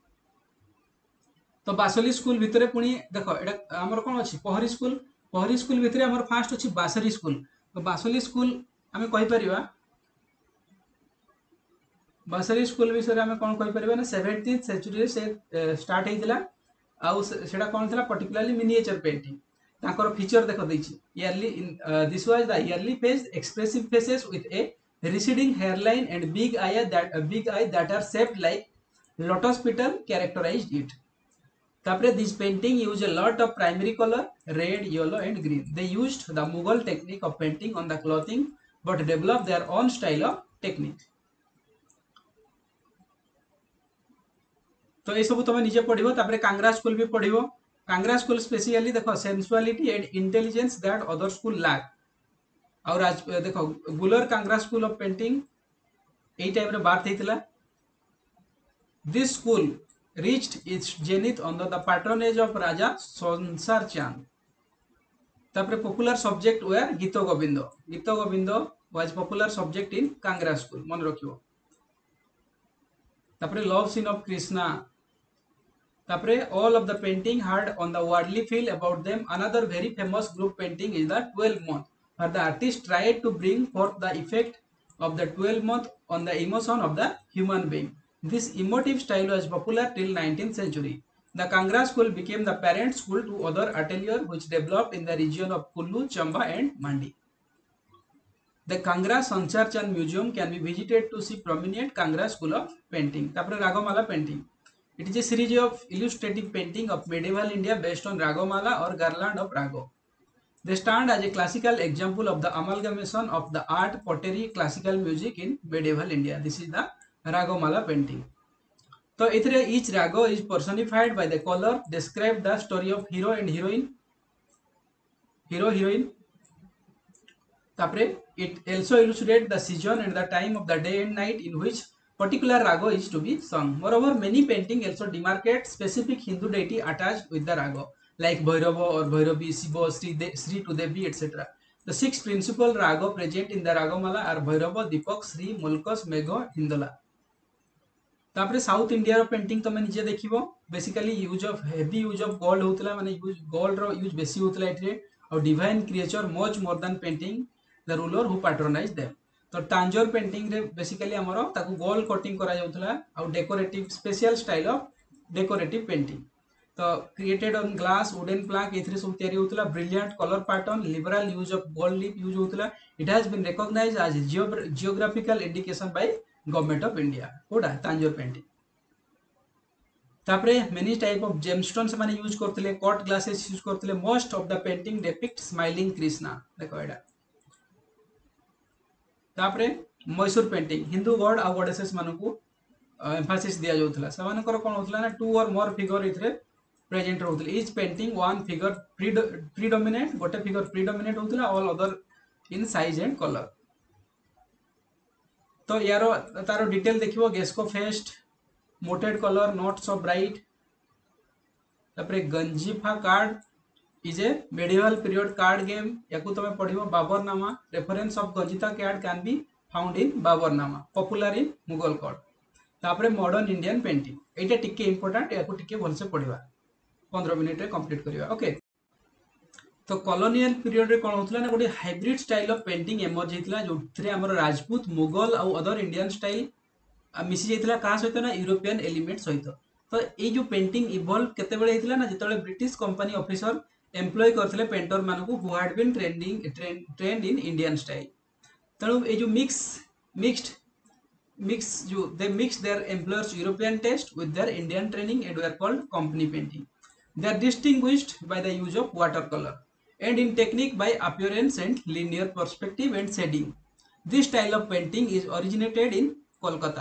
तो बासली स्कूल भितरे पुणी देखो एटा हमर कोन अछि पहरी स्कूल, पहरी स्कूल भितरे हमर फास्ट अछि बासरी स्कूल. तो बासली स्कूल आमे कहि परिबा, बासरी स्कूल विषय आमे कोन कहि परिबा ना seventeenth सेंचुरी से स्टार्ट हेतिला. आउ सेटा कोन थिला पर्टिकुलरली मिनिएचर पेंटिंग. ताकर फीचर देखो दैछि yearly in uh, this was the yearly face expressive faces with a receding hairline and big eye that a big eye that are shaped like lotus petal characterized it. Tapre this painting used a lot of primary color red, yellow and green. They used the Mughal technique of painting on the clothing but developed their own style of technique. तो ये सब तुम निजे पढ़ो. तापरे Kangra school भी पढ़ो. Kangra school specially देखो sensuality and intelligence that other school lack. और आज देखो Guler Kangra school of painting एई टाइम रे बात हेतिला. This school reached its zenith under the patronage of Raja Sonsar Chand. तापरे popular subject were Geet Govind. Geet Govind was popular subject in Kangra school, मन रखियो. तापरे लव सीन ऑफ कृष्णा. तापरे all of the painting had on the worldly feel about them. Another very famous group painting is the twelve month, where the artist tried to bring forth the effect of the twelve month on the emotion of the human being. This emotive style was popular till nineteenth century. The Kangra school became the parent school to other atelier which developed in the region of Kullu, Chamba and Mandi. The Kangra Sansar Chand Museum can be visited to see prominent Kangra school of painting. Tapre Ragomala painting. It is a series of illustrative painting of medieval India based on Ragomala or garland of Rago. They stand as a classical example of the amalgamation of the art, pottery, classical music in medieval India. This is the Ragomala painting. So ithre each rago is personified by the color, describe the story of hero and heroine. Hero heroine. Tapre it also illustrates the season and the time of the day and night in which particular rago is to be sung. Moreover, many paintings also demarcate specific Hindu deity attached with the rago, like Bhairava or Bhairavi, Shiva, Sri, De Sri to Devi, et cetera. The six principal rago present in the Ragomala are Bhairava, Deepak, Sri, Mulkas, Megha, Hindala. तापरे south India रो painting तमे निजे देखिबो. Basically use of heavy use of gold होतला, माने use gold रो use बेसी होतला एठरे. और divine creature much more than painting the ruler who patronize them. तो टांजोर पेंटिंग रे बेसिकली हमरो ताकू गोल्ड कोटिंग करा जाउतला और decorative special style of decorative painting. तो created on glass wooden plank एथरे सब तयारी होतला. Brilliant colour pattern, liberal use of gold leaf use होतला. It has been recognised as geographical indication by government of India. कोडा Tanjore painting. तापरे many type of gemstone से माने यूज करथिले, कट ग्लासेस यूज करथिले. Most of the painting depict smiling Krishna. देखो एडा. तापरे मैसूर पेंटिंग हिंदू गॉड आ गॉडेसेस मानकू एम्फासिस दिया जाउथला. समानकर कोन होतला ना टू और मोर फिगर इथरे प्रेजेंट रहउथले. Each painting one figure predominant, गोटे फिगर प्रीडोमिनेंट होतला, all other in size and colour. तो यारो तारो डिटेल देखिबो. गेस्को फेस्ट, muted colour, not so bright. तापरे Ganjifa card is a medieval period card game. याकू तमे पढिबो Baburnama. Reference of Ganjifa card can be found in Baburnama, popular in Mughal code. तापरे मॉडर्न इंडियन पेंटिंग एटा टिके इंपोर्टेंट. याकू टिके भलसे पढिबा, पंद्रह मिनिट रे कंप्लीट करिबा. ओके. तो कॉलोनियल पीरियड रे कोन होतला ना गोटे hybrid style of painting emerge हेतला, जोथरे हमर राजपूत, मुगल और अदर इंडियन स्टाइल मिसी जाइतला. का सहित ना यूरोपियन एलिमेंट सहित. तो ए जो पेंटिंग इवॉल्व केते बेले हेतला ना जेतले ब्रिटिश कंपनी ऑफिसर एम्प्लॉय करथिले पेंटर मानकू who had been training trained in Indian style. तणु ए जो मिक्स मिक्स्ड मिक्स जो they mix their employers European taste with their Indian training and were called company painting. They are distinguished by the use of water colour and in technique by appearance and linear perspective and shading. This style of painting is originated in Kolkata,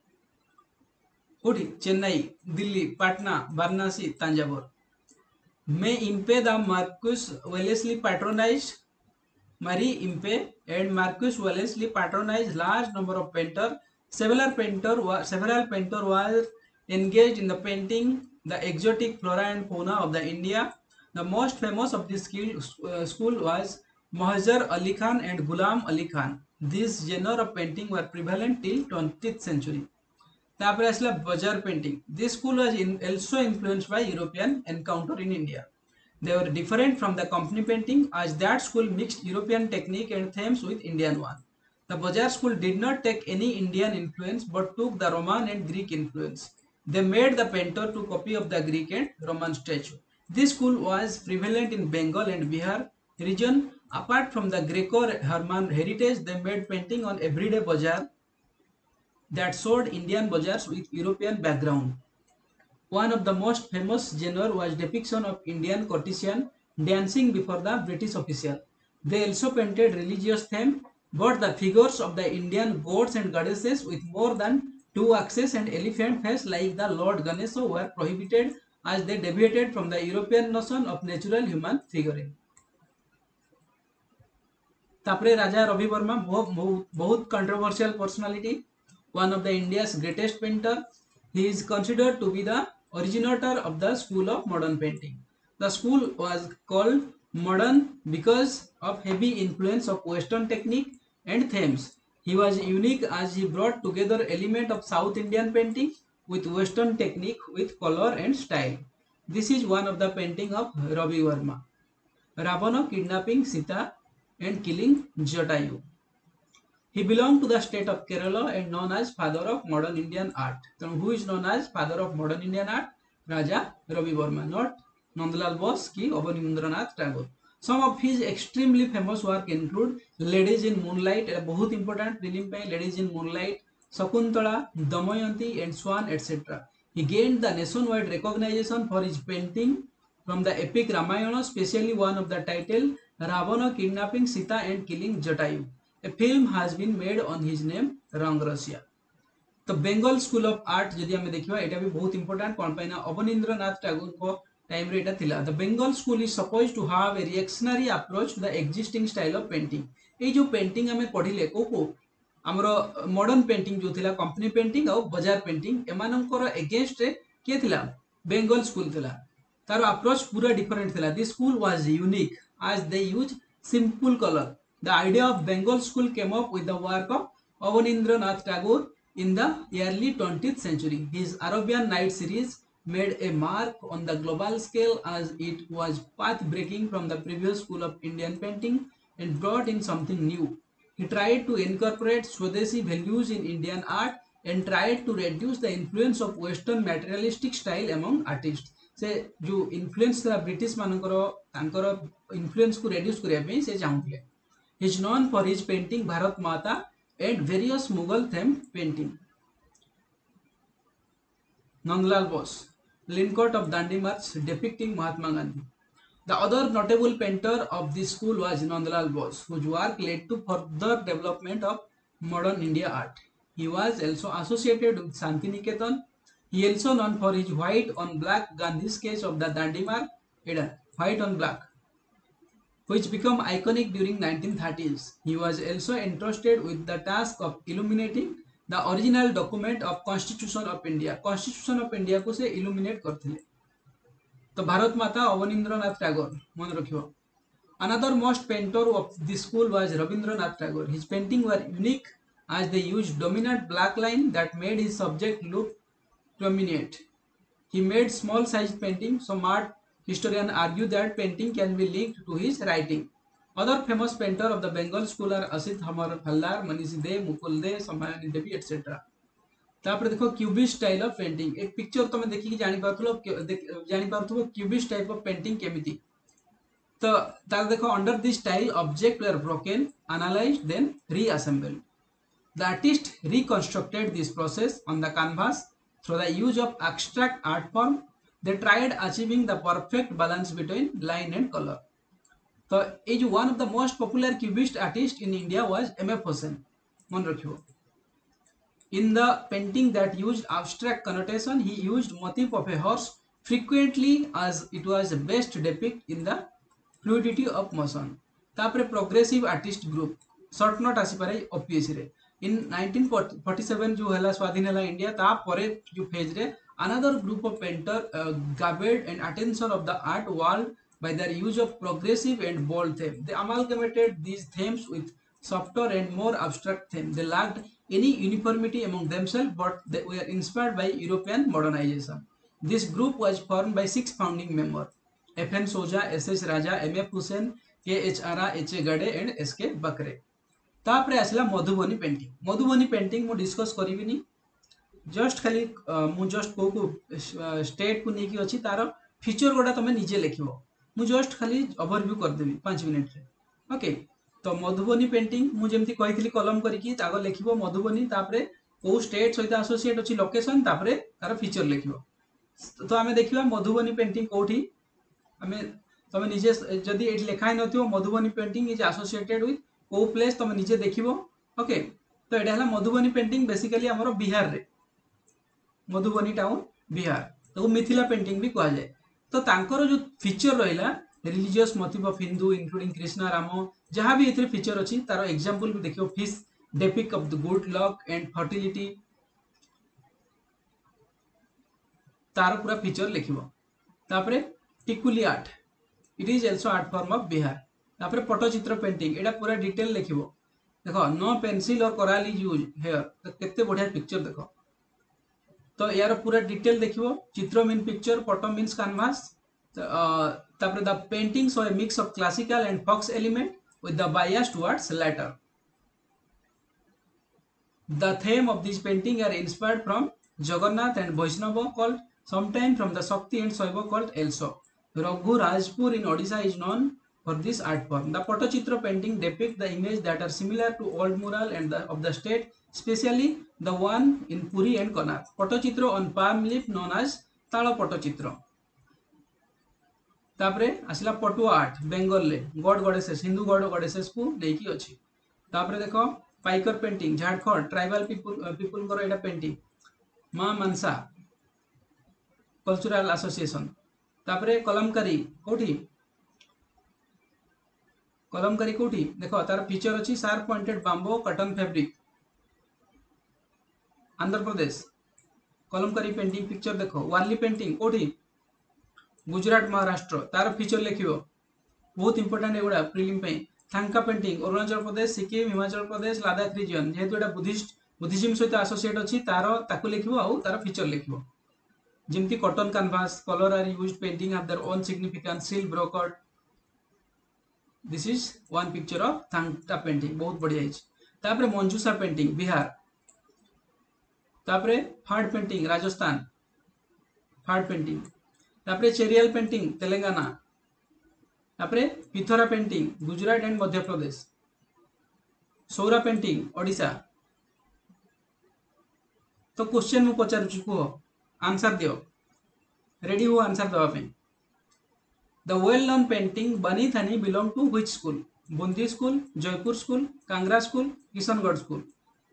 Udi, Chennai, Delhi, Patna, Varanasi, Tanjavur. May Impe the Marcus Wellesley patronized Marie Impe and Marcus Wellesley patronized large number of painters. Several painter wa- several painter were engaged in the painting the exotic flora and fauna of the India. The most famous of this skill, uh, school was Mahjar Ali Khan and Ghulam Ali Khan. This genre of painting were prevalent till twentieth century. तापर आसला bazaar painting. This school was in, also influenced by European encounter in India. They were different from the company painting as that school mixed European technique and themes with Indian one. The Bajar school did not take any Indian influence but took the Roman and Greek influence. They made the painter to copy of the Greek and Roman statue. This school was prevalent in Bengal and Bihar region. Apart from the Greco-Roman heritage, they made painting on everyday bazaar that showed Indian bazaars with European background. One of the most famous genre was depiction of Indian courtesan dancing before the British official. They also painted religious theme, but the figures of the Indian gods and goddesses with more than two axes and elephant face like the Lord Ganesha were prohibited as they deviated from the European notion of natural human figuring. तापरे राजा रवि वर्मा बहुत बहुत controversial personality, one of the India's greatest painter. He is considered to be the originator of the school of modern painting. The school was called modern because of heavy influence of Western technique and themes. He was unique as he brought together element of South Indian painting with Western technique with color and style. This is one of the painting of Ravi Verma. Ravana kidnapping Sita and killing Jatayu. He belonged to the state of Kerala and known as father of modern Indian art. So who is known as father of modern Indian art? Raja Ravi Verma, not Nandlal Bose ki Abanindranath Tagore. Some of his extremely famous work include Ladies in Moonlight, a बहुत important film by Ladies in Moonlight, Shakuntala, Damayanti and Swan, et cetera. He gained the nationwide recognition for his painting from the epic Ramayana, especially one of the title Ravana kidnapping Sita and killing Jatayu. A film has been made on his name, Rangrasya. तो Bengal school of art जदि आमे देखिबा एटा भी बहुत important कोन पाइना अवनींद्रनाथ टैगोर को टाइम रे एटा थिला. The Bengal school is suppose to have a reactionary approach to the existing style of painting. ए जो पेंटिंग आमे पढिले को को हमरो मॉडर्न पेंटिंग जो थिला कंपनी पेंटिंग और बाजार पेंटिंग एमानकर अगेंस्ट रे के थिला बेंगल स्कूल थिला. तार अप्रोच पूरा डिफरेंट थिला. This school was unique as they use simple color. The idea of Bengal school came up with the work of Abanindranath Tagore in the early twentieth century. His Arabian Nights series made a mark on the global scale as it was path-breaking from the previous school of Indian painting and brought in something new. He tried to incorporate Swadeshi values in Indian art and tried to reduce the influence of Western materialistic style among artists. से जो influence था British मानकर तांकर influence को reduce करिया पे से चाहुले. He is known for his painting Bharat Mata and various Mughal theme painting. Nandalal Bose, linocut of Dandi march depicting Mahatma Gandhi. The other notable painter of this school was Nandlal Bose, whose work led to further development of modern India art. He was also associated with Shantiniketan. He also known for his white on black Gandhi sketch of the Dandi March, white on black, which became iconic during nineteen thirties. He was also entrusted with the task of illuminating the original document of Constitution of India. Constitution of India को से illuminate करते. तो भारत माता अवनींद्रनाथ टैगोर मन रखियो. Another most painter of this school was Rabindranath Tagore. His paintings were unique as they used dominant black line that made his subject look dominate. He made small sized paintings. Some art historians argue that painting can be linked to his writing. Other famous painters of the Bengal school are Asit Hamar Hallar, Manish De, Mukul De, Samayani Devi, et cetera. तापर देखो cubist style of painting. एक picture तुम देखिए जानी पारथुलो जानी पारथुलो cubist type of painting केमिति. तो तार देखो under this style object were broken, analysed, then reassembled. The artist reconstructed this process on the canvas through the use of abstract art form. They tried achieving the perfect balance between line and color. So, one of the most popular cubist artists in India was M F Hossain. मन रखियो. In the painting that used abstract connotation, he used motif of a horse frequently as it was best depict in the fluidity of motion. तापरे progressive artist group short note आसी पारे OPSC रे in nineteen forty seven जो हला स्वाधीन हला India ता परे जो फेज रे another group of painter uh, gathered and attention of the art world by their use of progressive and bold theme. They amalgamated these themes with softer and more abstract themes. They lacked any uniformity among themselves, but they were inspired by European modernization. This group was formed by six founding members: F N Soja, S S Raja, M F Hussain, K H Ara, H A Gade and S K Bakre. तापरे आसला Madhubani painting. Madhubani painting मु discuss करिविनी, just खाली मु just को को state को नेकी अछि तार फीचर गोडा तमे निजे लिखिबो। मु जस्ट खाली ओवरव्यू कर देबी पाँच मिनिट रे। ओके, तो मधुबनी पेंटिंग मु जेमती कहितली कलम करिकी तागो लिखिबो मधुबनी, तापरे को स्टेट सहित एसोसिएट अछि लोकेशन, तापरे तार फीचर लिखिबो। तो आमे देखिबा मधुबनी पेंटिंग कोठी आमे तमे निजे जदी एट लिखाइ नथियो Madhubani painting is associated with को प्लेस तमे निजे देखिबो। ओके, तो एटा हला मधुबनी पेंटिंग बेसिकली हमरो बिहार रे, मधुबनी टाउन बिहार, तो मिथिला पेंटिंग भी कहा जाए। तो तांकर जो फीचर रहिला religious motive of Hindu including Krishna Ram जहां भी एथरे फीचर अछि तार एग्जांपल भी देखियो, fish depict of the good luck and fertility, तार पूरा फीचर लिखिबो। तापरे Tikuli art, it is also art form of Bihar. तापरे पट्टचित्र पेंटिंग, एटा पूरा डिटेल लिखिबो। देखो नो पेंसिल और कोराल इज यूज हियर, तो केते बढ़िया पिक्चर देखो। तो यार पूरा डिटेल देखिबो। चित्र मीन पिक्चर, पटो मीन्स कैनवास। तापरे the painting so a mix of classical and folks element with the bias towards latter. The theme of this painting are inspired from Jagannath and Vaishnava cult, sometimes from the Shakti and Shaiva cult also. Raghu Rajpur in Odisha is known for this art form. The Patachitra painting depict the images that are similar to old mural and the, of the state, especially the one in Puri and Konark. Patachitra on palm leaf known as Tala Patachitra. तापरे आसला पटुआ art, Bengal ले god goddesses, Hindu god goddesses को लेकी अछि। तापरे देखो Paitkar painting, Jharkhand tribal people people को एटा पेंटिंग, मां मनसा कल्चरल एसोसिएशन। तापरे कलमकारी कोठी, कलमकारी कोठी देखो तार फीचर अछि sharp pointed bamboo cotton fabric, Andhra Pradesh. Kalamkari painting picture देखो। वाली पेंटिंग कोठी, गुजरात महाराष्ट्र, तार फीचर लिखिबो। बहुत इंपोर्टेंट एगुडा प्रीलिम पे। थांका पेंटिंग अरुणाचल प्रदेश, सिक्किम, हिमाचल प्रदेश, लद्दाख रीजन, जेहेतु एटा बुद्धिस्ट बुद्धिज्म सहित एसोसिएट अछि तार ताकु लिखिबो आ तार फीचर लिखिबो। जेमती cotton canvas, colour are used, painting have their own significance, silk brocade. This is one picture of Thangka painting, बहुत बढ़िया हिच। तापरे मंजूषा पेंटिंग बिहार। तापरे फाड़ पेंटिंग राजस्थान, फाड़ पेंटिंग। तापरे चेरियल पेंटिंग तेलंगाना। तापरे Pithora painting Gujarat and Madhya Pradesh. Saura painting Odisha. तो क्वेश्चन मु पचारुची को आंसर दियो, रेडी हो आंसर दवा पे। The well known painting Bani Thani belong to which school? Bundi school, Jaipur school, Kangra school, Kishangarh school.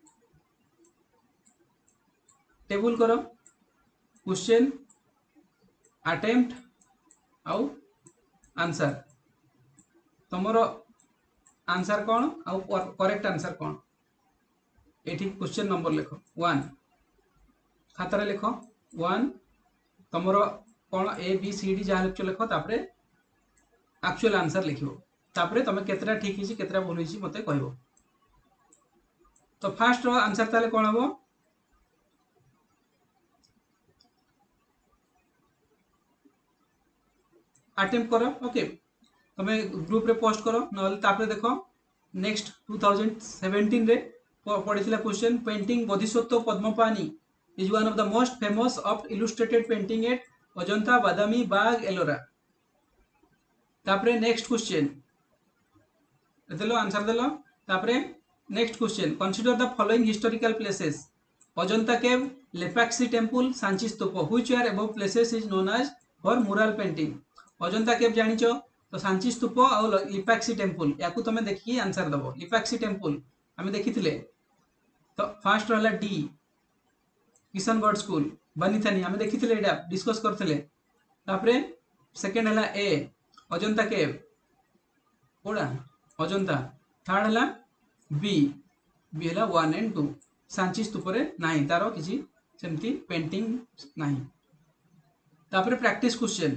Table करो क्वेश्चन, अटेम्प्ट आउ आंसर। तमरो आंसर कौन आउ करेक्ट आंसर कौन? एठी क्वेश्चन नंबर लिखो वन, खातारे लिखो वन। तमरो कौन ए बी सी डी जहाँ लिखो लिखो, तापरे एक्चुअल आंसर लिखिबो। तापरे तमे केतरा ठीक हिची केतरा भूल हिची मते कहबो। तो फास्ट रो आंसर ताले कौन हबो? अटेम्प्ट करो। ओके, तुम्हें ग्रुप रे पोस्ट करो न, तापरे देखो नेक्स्ट टू थाउजेंड सेवेंटीन रे पढ़िथिला question, painting Bodhisattva Padmapani is one of the most famous of illustrated painting at Ajanta, Badami, Bagh, Ellora. तापरे नेक्स्ट क्वेश्चन देलो आंसर देलो। तापरे next question, consider the following historical places: Ajanta cave, Lepakshi temple, Sanchi stupa. Which are above places is known as for mural painting? Ajanta cave जानिचो, तो सांची स्तूप और Lepakshi temple, याकू तमे देखि answer दबो। लिपाक्षी टेम्पल हमें देखिथिले, तो फर्स्ट रहला डी किशनगढ़ स्कूल बनीथानी, हमें देखिथिले एटा डिस्कस करथिले। तापरे सेकंड हला ए अजंता केव, कोडा अजंता थर्ड हला बी बी हला one and two Sanchi stupa रे नाही तारो किसी सेमती पेंटिंग नाही तापर practice question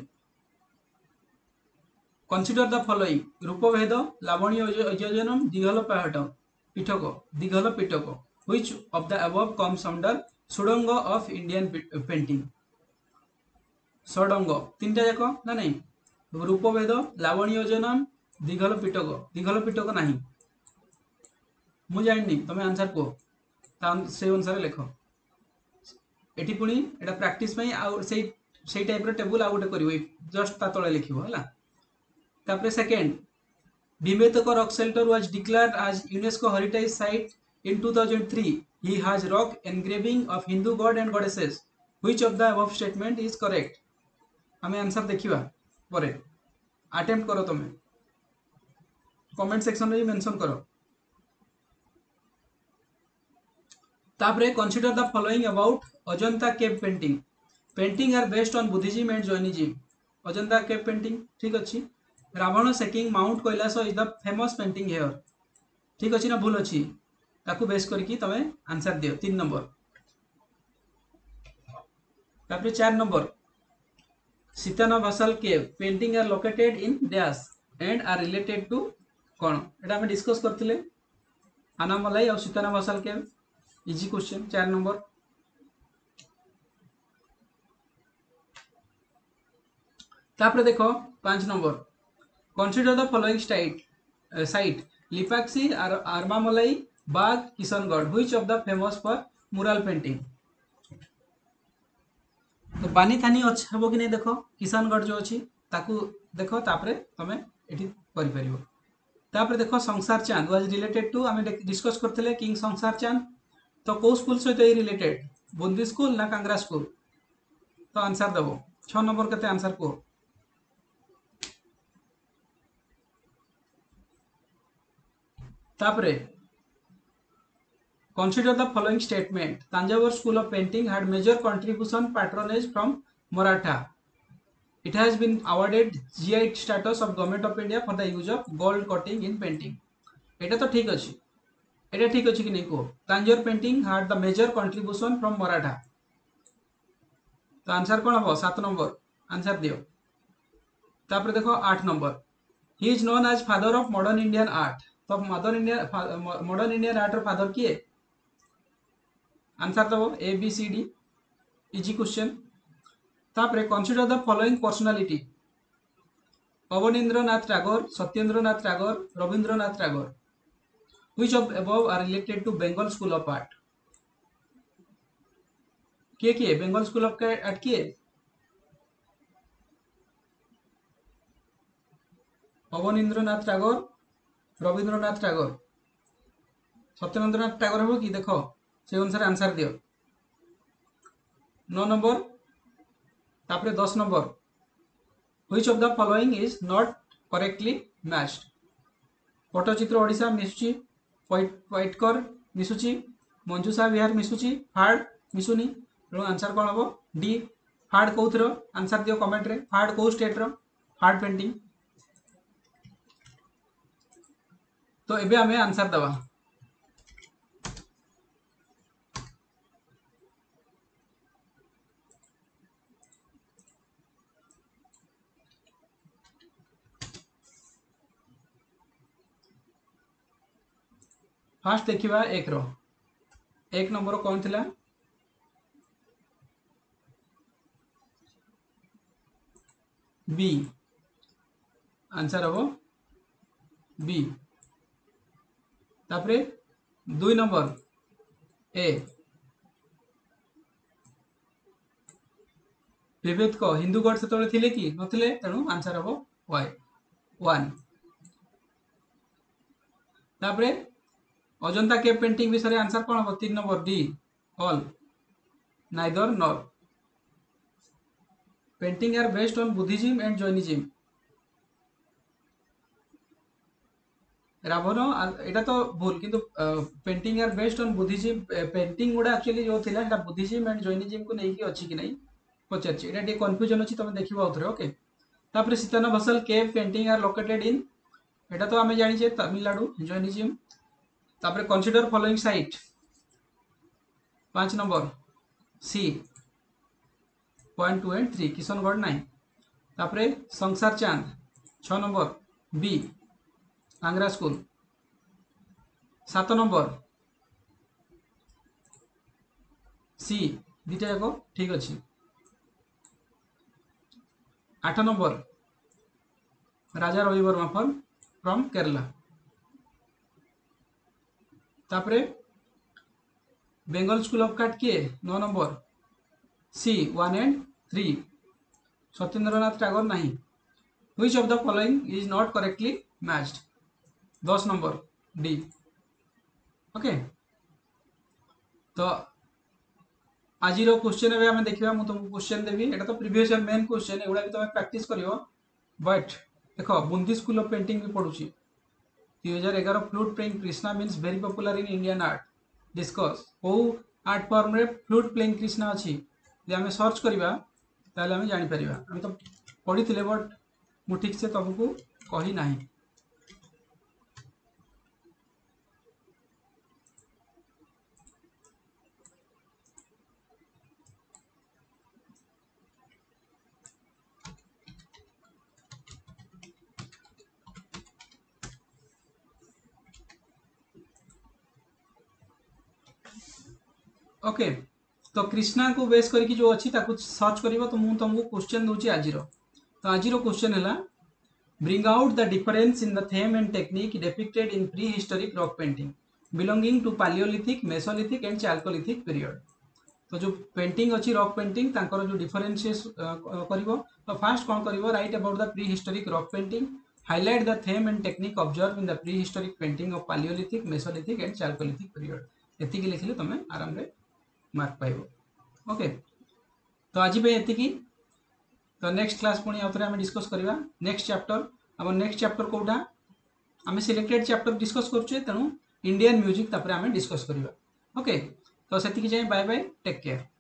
consider the following रूपभेद लावण्य योजनम दिघल पाहट पिठक दिघल पिटक which of the above comes under षडंग ऑफ इंडियन पेंटिंग षडंग तीन टा जाक ना नहीं रूपभेद लावण्य योजनम दिघल पिटक दिघल पिटक नहीं मु जानि तमे आंसर को से अनुसार लेख एटी पुणी एटा प्रैक्टिस पई आ से से टाइप रो टेबल आ गोटे करिवो जस्ट ता तळे लिखिबो हला तापर second Bhimbetka rock shelter was declared as UNESCO heritage site in two thousand three. He has rock engraving of Hindu god and goddesses. Which of the above statement is correct? हमें answer देखिबा परे attempt करो तमे comment section रे mention करो तापरे consider the following about Ajanta cave painting painting are based on Buddhism and Jainism Ajanta cave painting ठीक अछि Ravana shaking mount Kailash is the famous painting here ठीक अछि ना भूल अछि ताकू बेस करके तमे आंसर दियो तीन नंबर तापर चार number Sittanavasal cave painting are located in dash and are related to कोन एटा हम डिस्कस करथिले अनामलाई और Sittanavasal cave easy question चार नंबर तापर देखो पांच नंबर कंसीडर द फॉलोइंग स्टाइट site Lepakshi are Armamalai Bagh Kishangarh which of the famous for mural painting तो बानी थानी अछि हबो कि नै देखो किशनगढ़ जो अछि ताकू देखो तापरे तमे एठी करि परिबो तापरे देखो Sansar Chand was related to हमें डिस्कस करथिले किंग संसार चांद तो को स्कूल सहित ए रिलेटेड बूंदी स्कूल ना कांगरा स्कूल तो आंसर देबो छह नंबर कते आंसर को तापरे consider the following statement Tanjavur School of Painting had major contribution patronage from Maratha it has been awarded G I status of government of India for the use of gold cutting in painting eta to ठीक अछि eta ठीक अछि कि नै को Tanjore painting had the major contribution from Maratha तो answer कोन हो सात नंबर आंसर दियो तापर देखो आठ number he is known as father of modern Indian art तो modern India modern Indian art रो फादर किए आंसर दबो A B C D easy question तापरे consider the following personality Abanindranath Tagore Satyendranath Tagore Rabindranath Tagore which of above are related to Bengal school of art के के Bengal school of art के अवनींद्रनाथ टैगोर रविंद्रनाथ टैगोर सत्येंद्रनाथ टैगोर हो कि देखो से अनुसार आंसर दियो नौ नंबर तापरे दस number which of the following is not correctly matched Pattachitra Odisha मिसुची व्हाइटकर मिसुची मंजूषा विहार मिसुची फाड मिसुनी रो आंसर कोन हबो डी फाड कोथरो आंसर दियो कमेंट रे फाड को स्टेट रो फाड पेंटिंग तो एबे हमें आंसर दवा फास्ट देखिबा एक रो एक नंबर कौन थिला बी आंसर हबो बी तापरे दुई नंबर ए विवेद को हिंदू गॉड से तळे थिले कि नथिले तेणु आंसर हबो वाई वन तापरे अजंता केव पेंटिंग विषय आंसर कौन हम तीन number D all neither nor painting are based on Buddhism and Jainism Ravana एटा तो भूल किंतु painting are based on Buddhism painting गुडा एक्चुअली जो थिला एटा बुद्धिज्म एंड जैनिज्म को नेकी अछि कि नहीं पचारछि एटा डी कंफ्यूजन अछि तमे देखिबा उतरे ओके तापर Sittanavasal cave painting are located in एटा तो आम जानी तमिलनाडु जैनिज्म। तापर कन्सिडर फॉलोइंग साइट पांच number C point two and three Kishangarh nine. तापर संसार चांद छ नंबर बी आंग्रा स्कूल। सात नंबर सी दीटा जाक ठीक अच्छे। आठ number Raja Ravi Varma form from Kerala. तापरे बेंगल स्कूल ऑफ काट किए नौ number C one and three Satyendranath Tagore नहीं। Which of the following is not correctly matched दस नंबर डी। ओके तो आज क्वेश्चन एवं आम देखा मुझे तुमको क्वेश्चन देवी एटा तो प्रीवियस ईयर मेन क्वेश्चन एगुड़ा भी तुम प्रैक्टिस कर बट देख बुंदी स्कूल ऑफ पेंटिंग भी पढ़ुची दुई हजार एगार flute playing Krishna means very popular in Indian art discuss को आर्ट फॉर्म रे फ्लूट प्लेइंग कृष्णा अच्छी जे आम सर्च करवा ताहले आम जापर आम तो पढ़ी बट मु ठीक से तुमको कही ना। ओके तो कृष्णा को बेस करके जो अच्छी सर्च कर तो मुझे तुमको क्वेश्चन दूसरी आज तो आज क्वेश्चन है bring out the difference in the theme and technique depicted in prehistoric rock painting belonging to palaeolithic mesolithic and chalcolithic period. तो जो पेंटिंग अच्छी रॉक पेंटिंग तांकर जो डिफरेंशिएस करिवो तो फास्ट कौन करिवो write about the prehistoric rock painting highlight the theme and technique observe in the prehistoric painting of palaeolithic mesolithic and chalcolithic period. एतिकी लिखिले तुम आराम रे मार्क पाइबो। ओके तो आज ये तो नेक्स्ट क्लास पुणी आउथरे आम डिस्कस करवा नेक्स्ट चैप्टर आम नेक्स्ट चैप्टर कोटा आम सिलेक्टेड चैप्टर डिस्कस करुचे तेणु इंडियन म्यूजिक तापर आम डिस्कस करवा। ओके तो से बाय बाय टेक केयर।